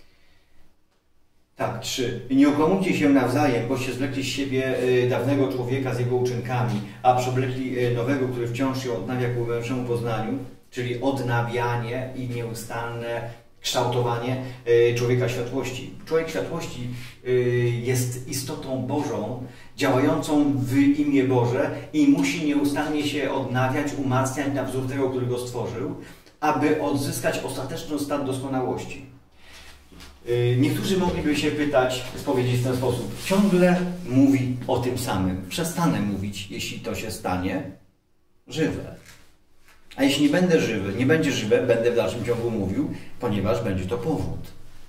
Tak, 3. Nie okłamujcie się nawzajem, boście zwlekli z siebie dawnego człowieka z jego uczynkami, a przewlekli nowego, który wciąż się odnawia ku głębszemu poznaniu, czyli odnawianie i nieustanne kształtowanie człowieka światłości. Człowiek światłości jest istotą Bożą, działającą w imię Boże i musi nieustannie się odnawiać, umacniać na wzór tego, który go stworzył, aby odzyskać ostateczny stan doskonałości. Niektórzy mogliby się powiedzieć w ten sposób: ciągle mówi o tym samym. Przestanę mówić, jeśli to się stanie żywe. A jeśli nie będę żywy, nie będzie żywe, będę w dalszym ciągu mówił, ponieważ będzie to powód.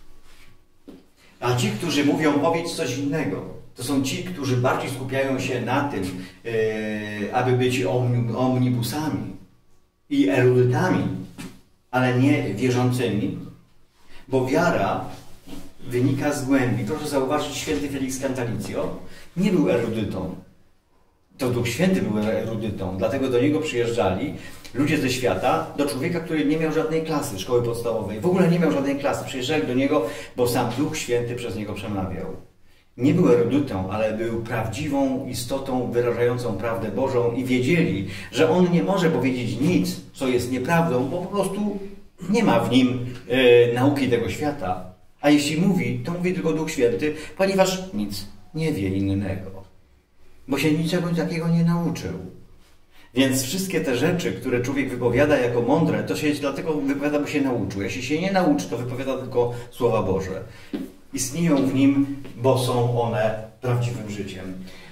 A ci, którzy mówią powiedz coś innego, to są ci, którzy bardziej skupiają się na tym, aby być omnibusami i erudytami, ale nie wierzącymi, bo wiara wynika z głębi. Proszę zauważyć, święty Felix Cantalicio nie był erudytą. To Duch Święty był erudytą, dlatego do niego przyjeżdżali ludzie ze świata do człowieka, który nie miał żadnej klasy szkoły podstawowej. W ogóle nie miał żadnej klasy. Przyjeżdżali do niego, bo sam Duch Święty przez niego przemawiał. Nie był erudytą, ale był prawdziwą istotą wyrażającą prawdę Bożą i wiedzieli, że on nie może powiedzieć nic, co jest nieprawdą, bo po prostu nie ma w nim nauki tego świata. A jeśli mówi, to mówi tylko Duch Święty, ponieważ nic nie wie innego. Bo się niczego takiego nie nauczył. Więc wszystkie te rzeczy, które człowiek wypowiada jako mądre, to się dlatego wypowiada, bo się nauczył. Jeśli się nie nauczy, to wypowiada tylko Słowa Boże. Istnieją w nim, bo są one prawdziwym życiem.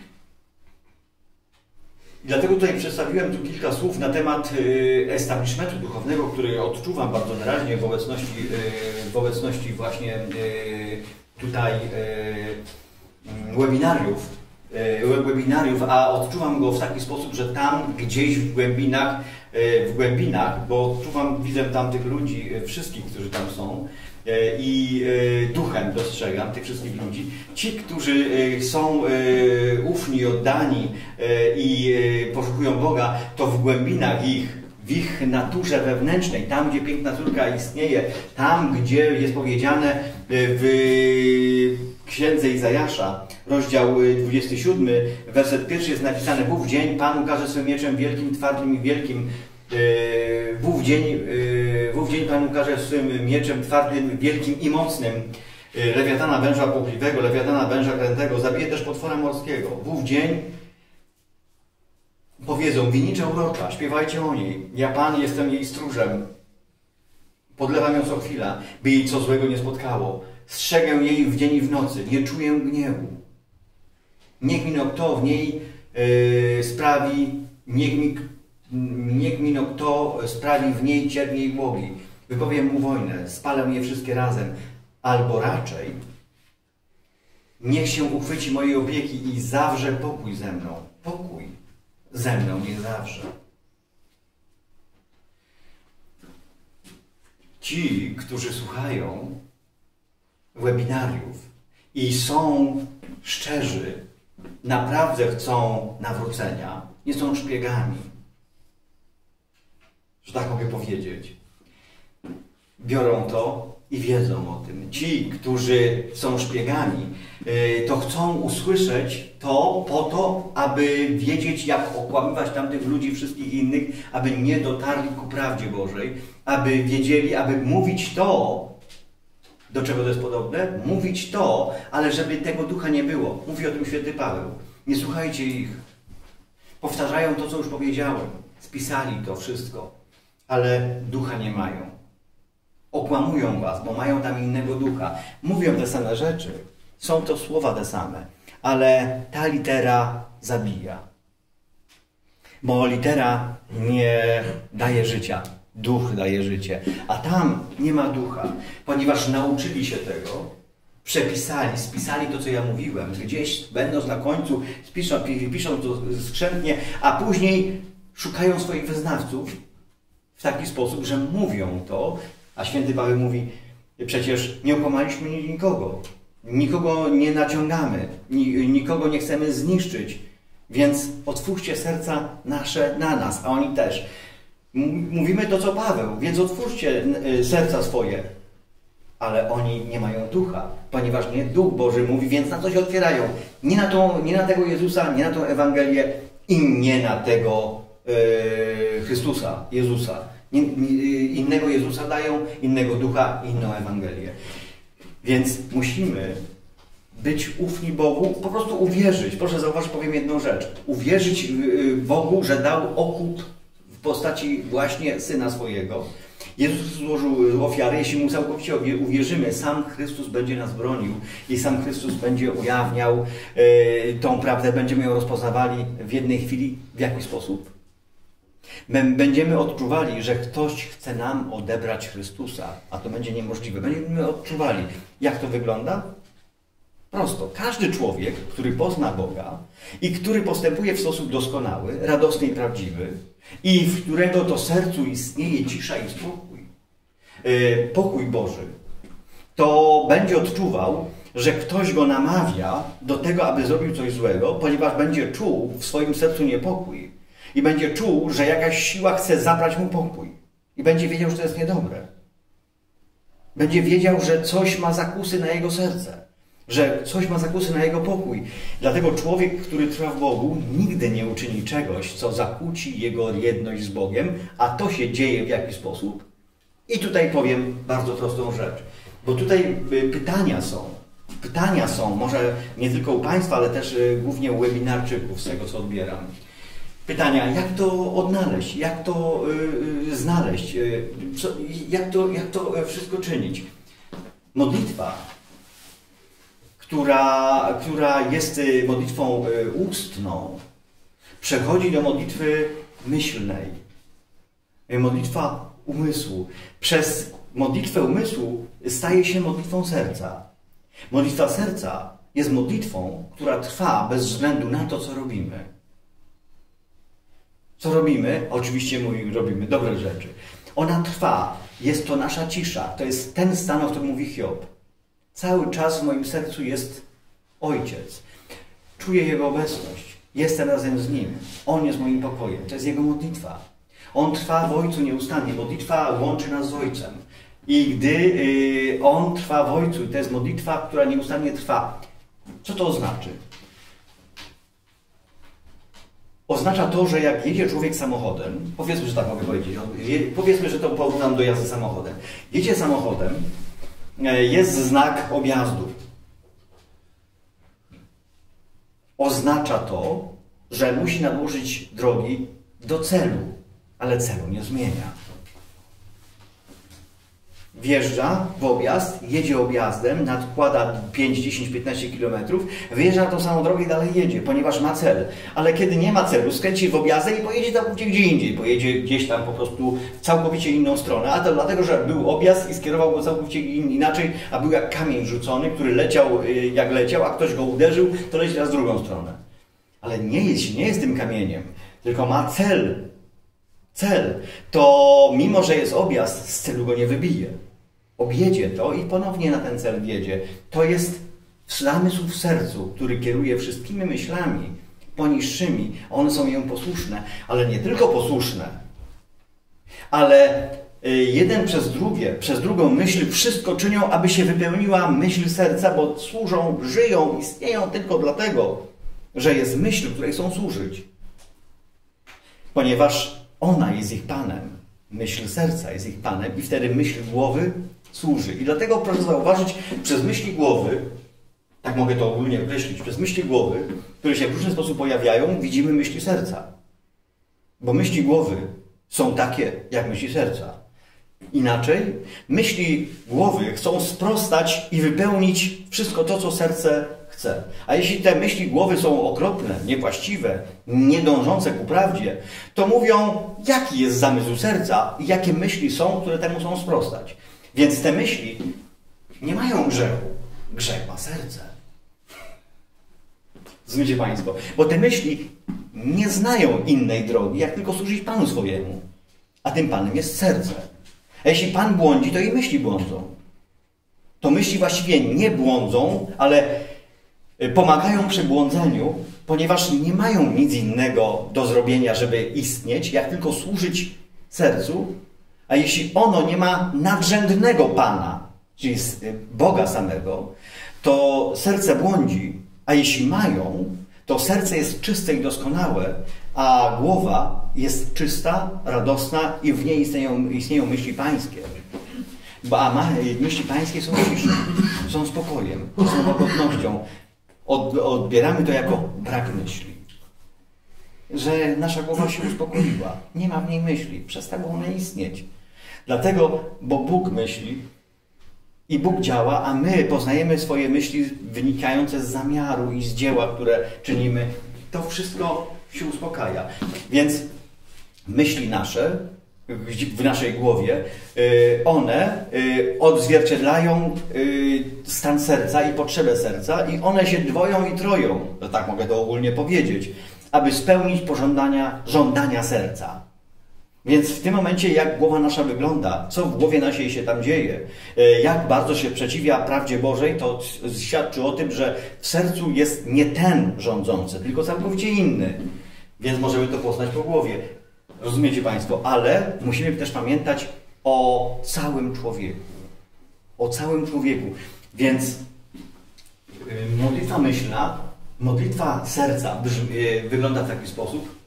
I dlatego tutaj przedstawiłem tu kilka słów na temat establishmentu duchownego, który odczuwam bardzo wyraźnie w obecności właśnie tutaj webinariów, a odczuwam go w taki sposób, że tam gdzieś w głębinach, bo widzę tam tych ludzi, wszystkich, którzy tam są, i duchem dostrzegam tych wszystkich ludzi. Ci, którzy są ufni, oddani i poszukują Boga, to w głębinach w ich naturze wewnętrznej, tam gdzie piękna córka istnieje, tam gdzie jest powiedziane w Księdze Izajasza, rozdział 27, werset 1 jest napisane: w ów dzień Pan ukaże swym mieczem wielkim, twardym i wielkim. W ów dzień Pan ukaże swym mieczem twardym, wielkim i mocnym lewiatana węża płochliwego, lewiatana węża krętego, zabije też potwora morskiego. W ów dzień powiedzą: winnicza urocza, śpiewajcie o niej. Ja Pan jestem jej stróżem. Podlewam ją co chwila, by jej co złego nie spotkało. Strzegę jej w dzień i w nocy, nie czuję gniewu. Niech mi no kto w niej sprawi, niech mi no kto sprawi w niej ciernie i błogi. Wypowiem mu wojnę, spalę je wszystkie razem. Albo raczej niech się uchwyci mojej opieki i zawrze pokój ze mną. Pokój ze mną niech zawrze. Ci, którzy słuchają webinariów i są szczerzy, naprawdę chcą nawrócenia, nie są szpiegami, że tak mogę powiedzieć. Biorą to i wiedzą o tym. Ci, którzy są szpiegami, to chcą usłyszeć to po to, aby wiedzieć, jak okłamywać tamtych ludzi, wszystkich innych, aby nie dotarli ku prawdzie Bożej, aby wiedzieli, aby mówić to, do czego to jest podobne? Mówić to, ale żeby tego ducha nie było. Mówi o tym święty Paweł. Nie słuchajcie ich. Powtarzają to, co już powiedziałem. Spisali to wszystko, ale ducha nie mają. Okłamują was, bo mają tam innego ducha. Mówią te same rzeczy. Są to słowa te same, ale ta litera zabija. Bo litera nie daje życia. Duch daje życie. A tam nie ma ducha, ponieważ nauczyli się tego, przepisali, spisali to, co ja mówiłem. Gdzieś będąc na końcu, piszą to skrzętnie, a później szukają swoich wyznawców w taki sposób, że mówią to, a święty Paweł mówi: przecież nie okłamaliśmy nikogo. Nikogo nie naciągamy, nikogo nie chcemy zniszczyć, więc otwórzcie serca nasze na nas, a oni też. Mówimy to, co Paweł, więc otwórzcie serca swoje. Ale oni nie mają ducha, ponieważ nie Duch Boży mówi, więc na co się otwierają? Nie na tego Jezusa, nie na tą Ewangelię i nie na tego Chrystusa, Jezusa. Innego Jezusa dają, innego ducha, inną Ewangelię. Więc musimy być ufni Bogu, po prostu uwierzyć. Proszę zauważyć, powiem jedną rzecz. Uwierzyć Bogu, że dał okup w postaci właśnie Syna swojego. Jezus złożył ofiarę, jeśli Mu całkowicie uwierzymy, sam Chrystus będzie nas bronił i sam Chrystus będzie ujawniał tą prawdę, będziemy ją rozpoznawali w jednej chwili. W jaki sposób? Będziemy odczuwali, że ktoś chce nam odebrać Chrystusa, a to będzie niemożliwe. Będziemy odczuwali. Jak to wygląda? Prosto. Każdy człowiek, który pozna Boga i który postępuje w sposób doskonały, radosny i prawdziwy i w którego to sercu istnieje cisza i spokój, pokój Boży, to będzie odczuwał, że ktoś go namawia do tego, aby zrobił coś złego, ponieważ będzie czuł w swoim sercu niepokój. i będzie czuł, że jakaś siła chce zabrać mu pokój. I będzie wiedział, że to jest niedobre. Będzie wiedział, że coś ma zakusy na jego serce. Że coś ma zakusy na jego pokój. Dlatego człowiek, który trwa w Bogu, nigdy nie uczyni czegoś, co zakłóci jego jedność z Bogiem, a to się dzieje w jaki sposób? I tutaj powiem bardzo prostą rzecz. Bo tutaj pytania są, może nie tylko u Państwa, ale też głównie u webinarczyków, z tego co odbieram. Pytania, jak to odnaleźć, jak to znaleźć, jak to wszystko czynić. Modlitwa, która jest modlitwą ustną, przechodzi do modlitwy myślnej. Modlitwa umysłu. Przez modlitwę umysłu staje się modlitwą serca. Modlitwa serca jest modlitwą, która trwa bez względu na to, co robimy. Co robimy? Oczywiście robimy dobre rzeczy. Ona trwa. Jest to nasza cisza. To jest ten stan, o którym mówi Hiob. Cały czas w moim sercu jest Ojciec. Czuję Jego obecność. Jestem razem z Nim. On jest moim pokojem. To jest Jego modlitwa. On trwa w Ojcu nieustannie. Modlitwa łączy nas z Ojcem. I gdy On trwa w Ojcu, to jest modlitwa, która nieustannie trwa. Co to oznacza? Oznacza to, że jak jedzie człowiek samochodem, powiedzmy, że tak mogę powiedzieć, powiedzmy, że to porównam do jazdy samochodem. Jedzie samochodem, jest znak objazdu. Oznacza to, że musi nadłożyć drogi do celu, ale celu nie zmienia. Wjeżdża w objazd, jedzie objazdem, nadkłada 5, 10, 15 km, wyjeżdża na tą samą drogę i dalej jedzie, ponieważ ma cel. Ale kiedy nie ma celu, skręci w objazdem i pojedzie całkowicie gdzie indziej. Pojedzie gdzieś tam po prostu w całkowicie inną stronę. A to dlatego, że był objazd i skierował go całkowicie inaczej, a był jak kamień rzucony, który leciał jak leciał, a ktoś go uderzył, to leci teraz w drugą stronę. Ale nie jest tym kamieniem, tylko ma cel. To mimo, że jest objazd, z celu go nie wybije. Objedzie to i ponownie na ten cel wjedzie. To jest zamysł w sercu, który kieruje wszystkimi myślami poniższymi. One są jemu posłuszne, ale nie tylko posłuszne, ale jeden przez drugą myśl wszystko czynią, aby się wypełniła myśl serca, bo służą, żyją, istnieją tylko dlatego, że jest myśl, której chcą służyć. Ponieważ ona jest ich Panem. Myśl serca jest ich Panem i wtedy myśl głowy służy. I dlatego proszę zauważyć, przez myśli głowy, tak mogę to ogólnie określić, przez myśli głowy, które się w różny sposób pojawiają, widzimy myśli serca. Bo myśli głowy są takie, jak myśli serca. Inaczej, myśli głowy chcą sprostać i wypełnić wszystko to, co serce chce. A jeśli te myśli głowy są okropne, niewłaściwe, niedążące ku prawdzie, to mówią, jaki jest zamysł serca i jakie myśli są, które temu chcą sprostać. Więc te myśli nie mają grzechu. Grzech ma serce. Zrozumiecie Państwo? Bo te myśli nie znają innej drogi, jak tylko służyć Panu swojemu. A tym Panem jest serce. A jeśli Pan błądzi, to i myśli błądzą. To myśli właściwie nie błądzą, ale pomagają przy błądzeniu, ponieważ nie mają nic innego do zrobienia, żeby istnieć, jak tylko służyć sercu. A jeśli ono nie ma nadrzędnego Pana, czyli Boga samego, to serce błądzi. A jeśli mają, to serce jest czyste i doskonałe, a głowa jest czysta, radosna i w niej istnieją myśli pańskie. A myśli pańskie są ciszą, są spokojem, są łagodnością. Odbieramy to jako brak myśli. Że nasza głowa się uspokoiła. Nie ma w niej myśli. Przestały one istnieć. Dlatego, bo Bóg myśli i Bóg działa, a my poznajemy swoje myśli wynikające z zamiaru i z dzieła, które czynimy. To wszystko się uspokaja. Więc myśli nasze w naszej głowie, one odzwierciedlają stan serca i potrzebę serca i one się dwoją i troją, że tak mogę to ogólnie powiedzieć, aby spełnić żądania serca. Więc w tym momencie, jak głowa nasza wygląda, co w głowie naszej się tam dzieje, jak bardzo się przeciwia prawdzie Bożej, to świadczy o tym, że w sercu jest nie ten rządzący, tylko całkowicie inny. Więc możemy to poznać po głowie. Rozumiecie Państwo? Ale musimy też pamiętać o całym człowieku. O całym człowieku. Więc modlitwa myślna, modlitwa serca wygląda w taki sposób,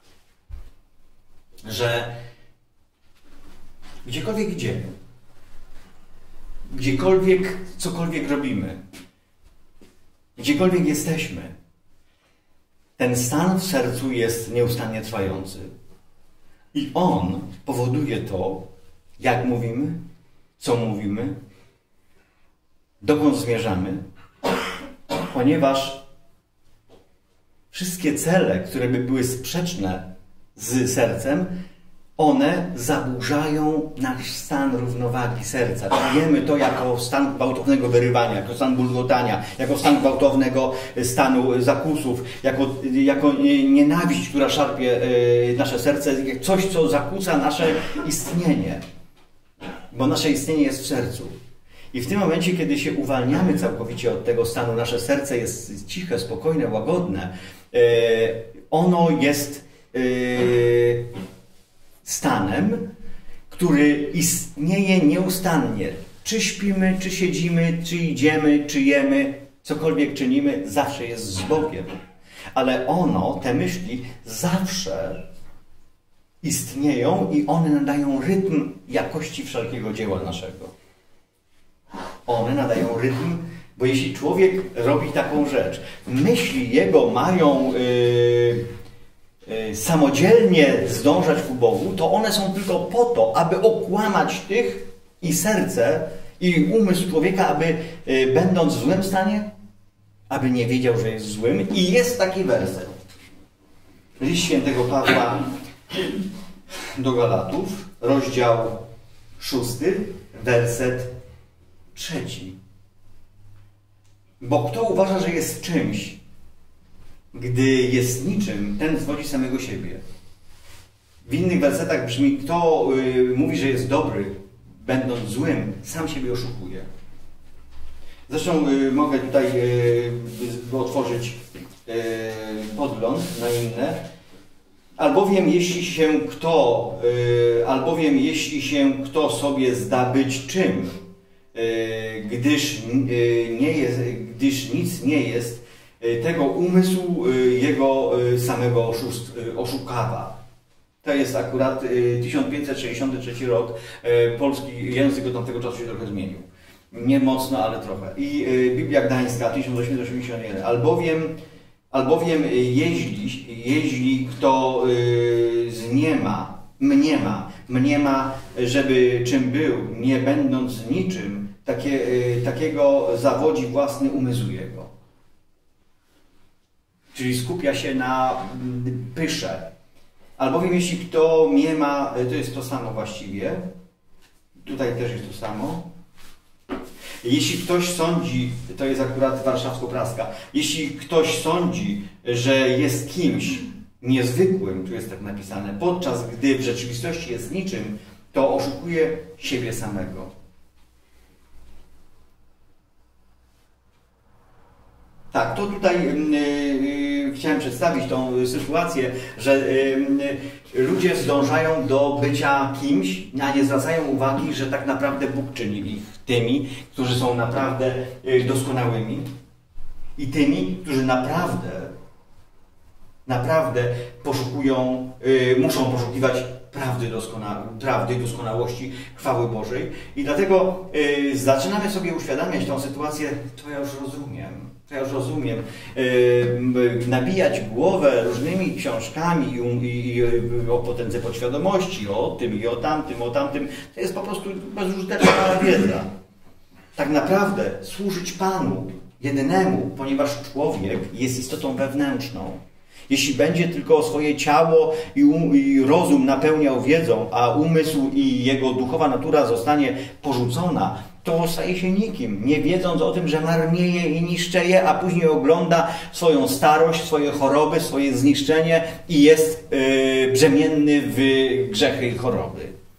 że gdziekolwiek idziemy, gdziekolwiek, cokolwiek robimy, gdziekolwiek jesteśmy, ten stan w sercu jest nieustannie trwający. I on powoduje to, jak mówimy, co mówimy, dokąd zmierzamy, ponieważ wszystkie cele, które by były sprzeczne z sercem, one zaburzają nasz stan równowagi serca. Czujemy to jako stan gwałtownego wyrywania, jako stan bulgotania, jako stan gwałtownego stanu zakusów, jako nienawiść, która szarpie nasze serce, coś, co zakłóca nasze istnienie. Bo nasze istnienie jest w sercu. I w tym momencie, kiedy się uwalniamy całkowicie od tego stanu, nasze serce jest ciche, spokojne, łagodne, ono jest stanem, który istnieje nieustannie. Czy śpimy, czy siedzimy, czy idziemy, czy jemy, cokolwiek czynimy, zawsze jest z Bogiem. Ale ono, te myśli, zawsze istnieją i one nadają rytm jakości wszelkiego dzieła naszego. One nadają rytm, bo jeśli człowiek robi taką rzecz, myśli jego mają samodzielnie zdążać ku Bogu, to one są tylko po to, aby okłamać tych i serce, i umysł człowieka, aby będąc w złym stanie, aby nie wiedział, że jest złym. I jest taki werset. List świętego Pawła do Galatów, rozdział 6, werset 3. Bo kto uważa, że jest czymś, gdy jest niczym, ten zwodzi samego siebie. W innych wersetach brzmi, kto mówi, że jest dobry, będąc złym, sam siebie oszukuje. Zresztą mogę tutaj otworzyć podgląd na inne. Albowiem jeśli się kto sobie zda być czym, gdyż nic nie jest, tego umysł jego samego oszukawa. To jest akurat 1563 rok. Polski język od tamtego czasu się trochę zmienił. Nie mocno, ale trochę. I Biblia Gdańska 1881. Albowiem jeśli kto mniema, żeby czym był, nie będąc niczym, takiego zawodzi własny umysł jego. Czyli skupia się na pysze. Albowiem jeśli kto mniema, to jest to samo właściwie. Tutaj też jest to samo. Jeśli ktoś sądzi, to jest akurat warszawsko-praska, jeśli ktoś sądzi, że jest kimś niezwykłym, tu jest tak napisane, podczas gdy w rzeczywistości jest niczym, to oszukuje siebie samego. Tak, to tutaj chciałem przedstawić tą sytuację, że ludzie zdążają do bycia kimś, a nie zwracają uwagi, że tak naprawdę Bóg czyni ich tymi, którzy są naprawdę doskonałymi i tymi, którzy naprawdę poszukują, muszą poszukiwać prawdy, doskonałości, chwały Bożej. I dlatego zaczynamy sobie uświadamiać tę sytuację, to ja już rozumiem. Nabijać głowę różnymi książkami i o potędze podświadomości, o tym i o tamtym, to jest po prostu bezużyteczna wiedza. Tak naprawdę służyć Panu jedynemu, ponieważ człowiek jest istotą wewnętrzną. Jeśli będzie tylko swoje ciało i rozum napełniał wiedzą, a umysł i jego duchowa natura zostanie porzucona, to staje się nikim, nie wiedząc o tym, że marnieje i niszczeje, a później ogląda swoją starość, swoje choroby, swoje zniszczenie i jest brzemienny w grzechy i choroby.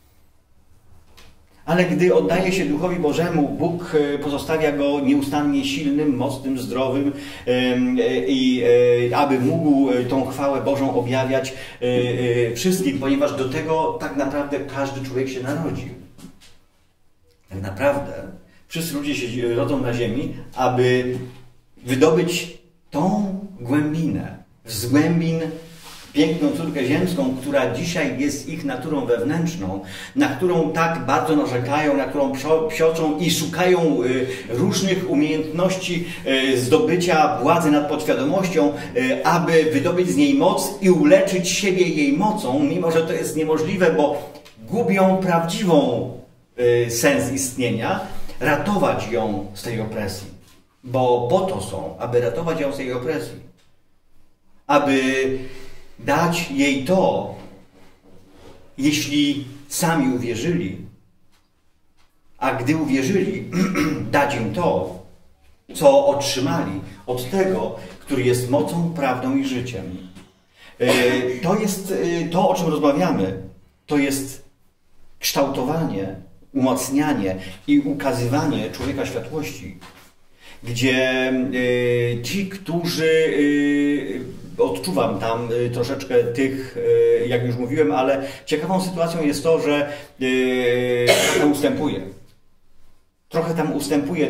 Ale gdy oddaje się Duchowi Bożemu, Bóg pozostawia go nieustannie silnym, mocnym, zdrowym, aby mógł tą chwałę Bożą objawiać wszystkim, ponieważ do tego tak naprawdę każdy człowiek się narodził. Tak naprawdę wszyscy ludzie się rodzą na ziemi, aby wydobyć tą głębinę, z głębin piękną córkę ziemską, która dzisiaj jest ich naturą wewnętrzną, na którą tak bardzo narzekają, na którą psioczą i szukają różnych umiejętności zdobycia władzy nad podświadomością, aby wydobyć z niej moc i uleczyć siebie jej mocą, mimo że to jest niemożliwe, bo gubią prawdziwą sens istnienia, ratować ją z tej opresji. Bo po to są, aby ratować ją z tej opresji. Aby dać jej to, jeśli sami uwierzyli, a gdy uwierzyli, dać im to, co otrzymali od tego, który jest mocą, prawdą i życiem. To jest to, o czym rozmawiamy. To jest kształtowanie, umacnianie i ukazywanie człowieka światłości, gdzie ci, którzy odczuwam tam troszeczkę tych, jak już mówiłem, ale ciekawą sytuacją jest to, że trochę ustępuje. Trochę tam ustępuje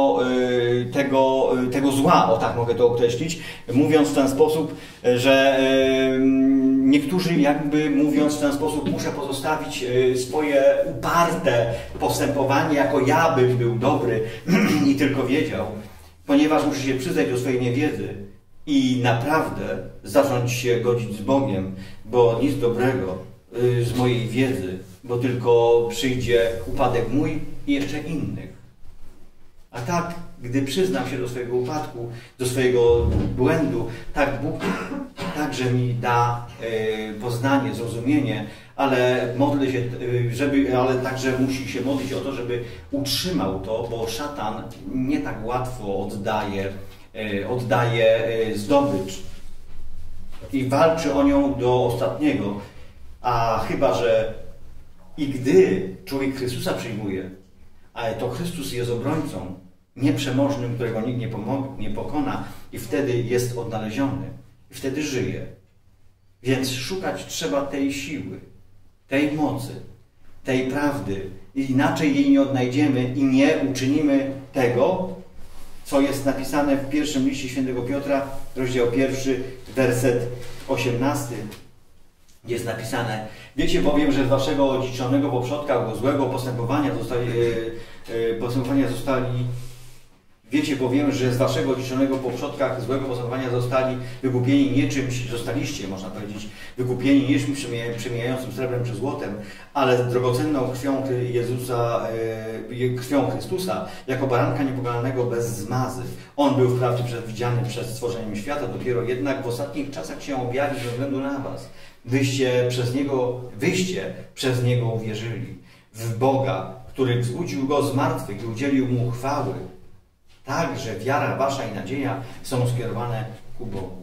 tego zła, o tak mogę to określić, mówiąc w ten sposób, że niektórzy jakby mówiąc w ten sposób muszę pozostawić swoje uparte postępowanie, jako ja bym był dobry i tylko wiedział, ponieważ muszę się przyznać do swojej niewiedzy i naprawdę zacząć się godzić z Bogiem, bo nic dobrego z mojej wiedzy, bo tylko przyjdzie upadek mój i jeszcze innych. A tak, gdy przyznam się do swojego upadku, do swojego błędu, tak Bóg także mi da poznanie, zrozumienie, ale modlę się, ale także musi się modlić o to, żeby utrzymał to, bo szatan nie tak łatwo oddaje zdobycz i walczy o nią do ostatniego. A chyba że i gdy człowiek Chrystusa przyjmuje, ale to Chrystus jest obrońcą nieprzemożnym, którego nikt nie pokona i wtedy jest odnaleziony i wtedy żyje. Więc szukać trzeba tej siły, tej mocy, tej prawdy. Inaczej jej nie odnajdziemy i nie uczynimy tego, co jest napisane w pierwszym liście świętego Piotra, rozdział 1, werset 18. Jest napisane: wiecie bowiem, że z waszego odziedziczzonego po przodkach złego postępowania Wiecie bowiem, że z waszego odziedziczzonego po przodkach złego postępowania wykupieni nie czymś, zostaliście, można powiedzieć, wykupieni nie czymś przemijającym srebrem czy złotem, ale drogocenną krwią Jezusa, krwią Chrystusa, jako baranka niepokalanego bez zmazy. On był wprawdzie przewidziany przed stworzeniem świata, dopiero jednak w ostatnich czasach się objawi ze względu na was. Wyście przez Niego uwierzyli. W Boga, który wzbudził Go z martwych i udzielił Mu chwały. Tak, że wiara wasza i nadzieja są skierowane ku Bogu.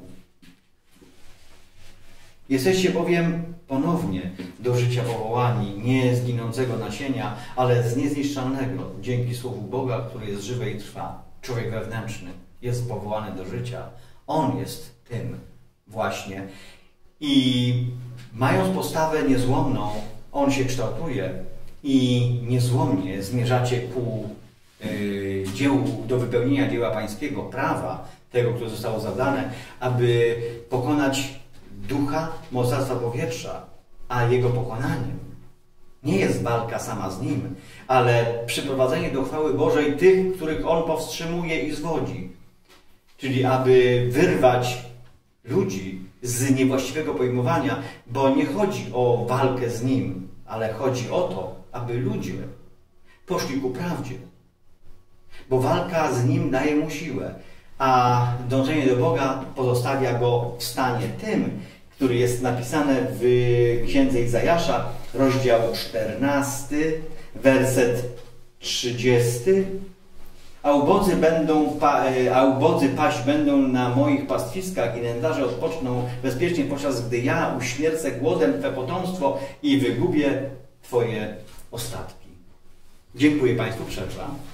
Jesteście bowiem ponownie do życia powołani, nie z ginącego nasienia, ale z niezniszczalnego, dzięki słowu Boga, który jest żywy i trwa. Człowiek wewnętrzny jest powołany do życia. On jest tym właśnie. I mając postawę niezłomną, on się kształtuje i niezłomnie zmierzacie ku dziełu, do wypełnienia dzieła pańskiego, prawa, tego, które zostało zadane, aby pokonać ducha mocarstwa powietrza, a jego pokonaniem nie jest walka sama z nim, ale przyprowadzenie do chwały Bożej tych, których on powstrzymuje i zwodzi. Czyli aby wyrwać ludzi z niewłaściwego pojmowania, bo nie chodzi o walkę z nim, ale chodzi o to, aby ludzie poszli ku prawdzie. Bo walka z nim daje mu siłę, a dążenie do Boga pozostawia go w stanie tym, który jest napisane w Księdze Izajasza, rozdział 14, werset 30. A ubodzy paść będą na moich pastwiskach i nędzarze odpoczną bezpiecznie, podczas gdy ja uśmiercę głodem Twe potomstwo i wygubię Twoje ostatki. Dziękuję Państwu, przerwa.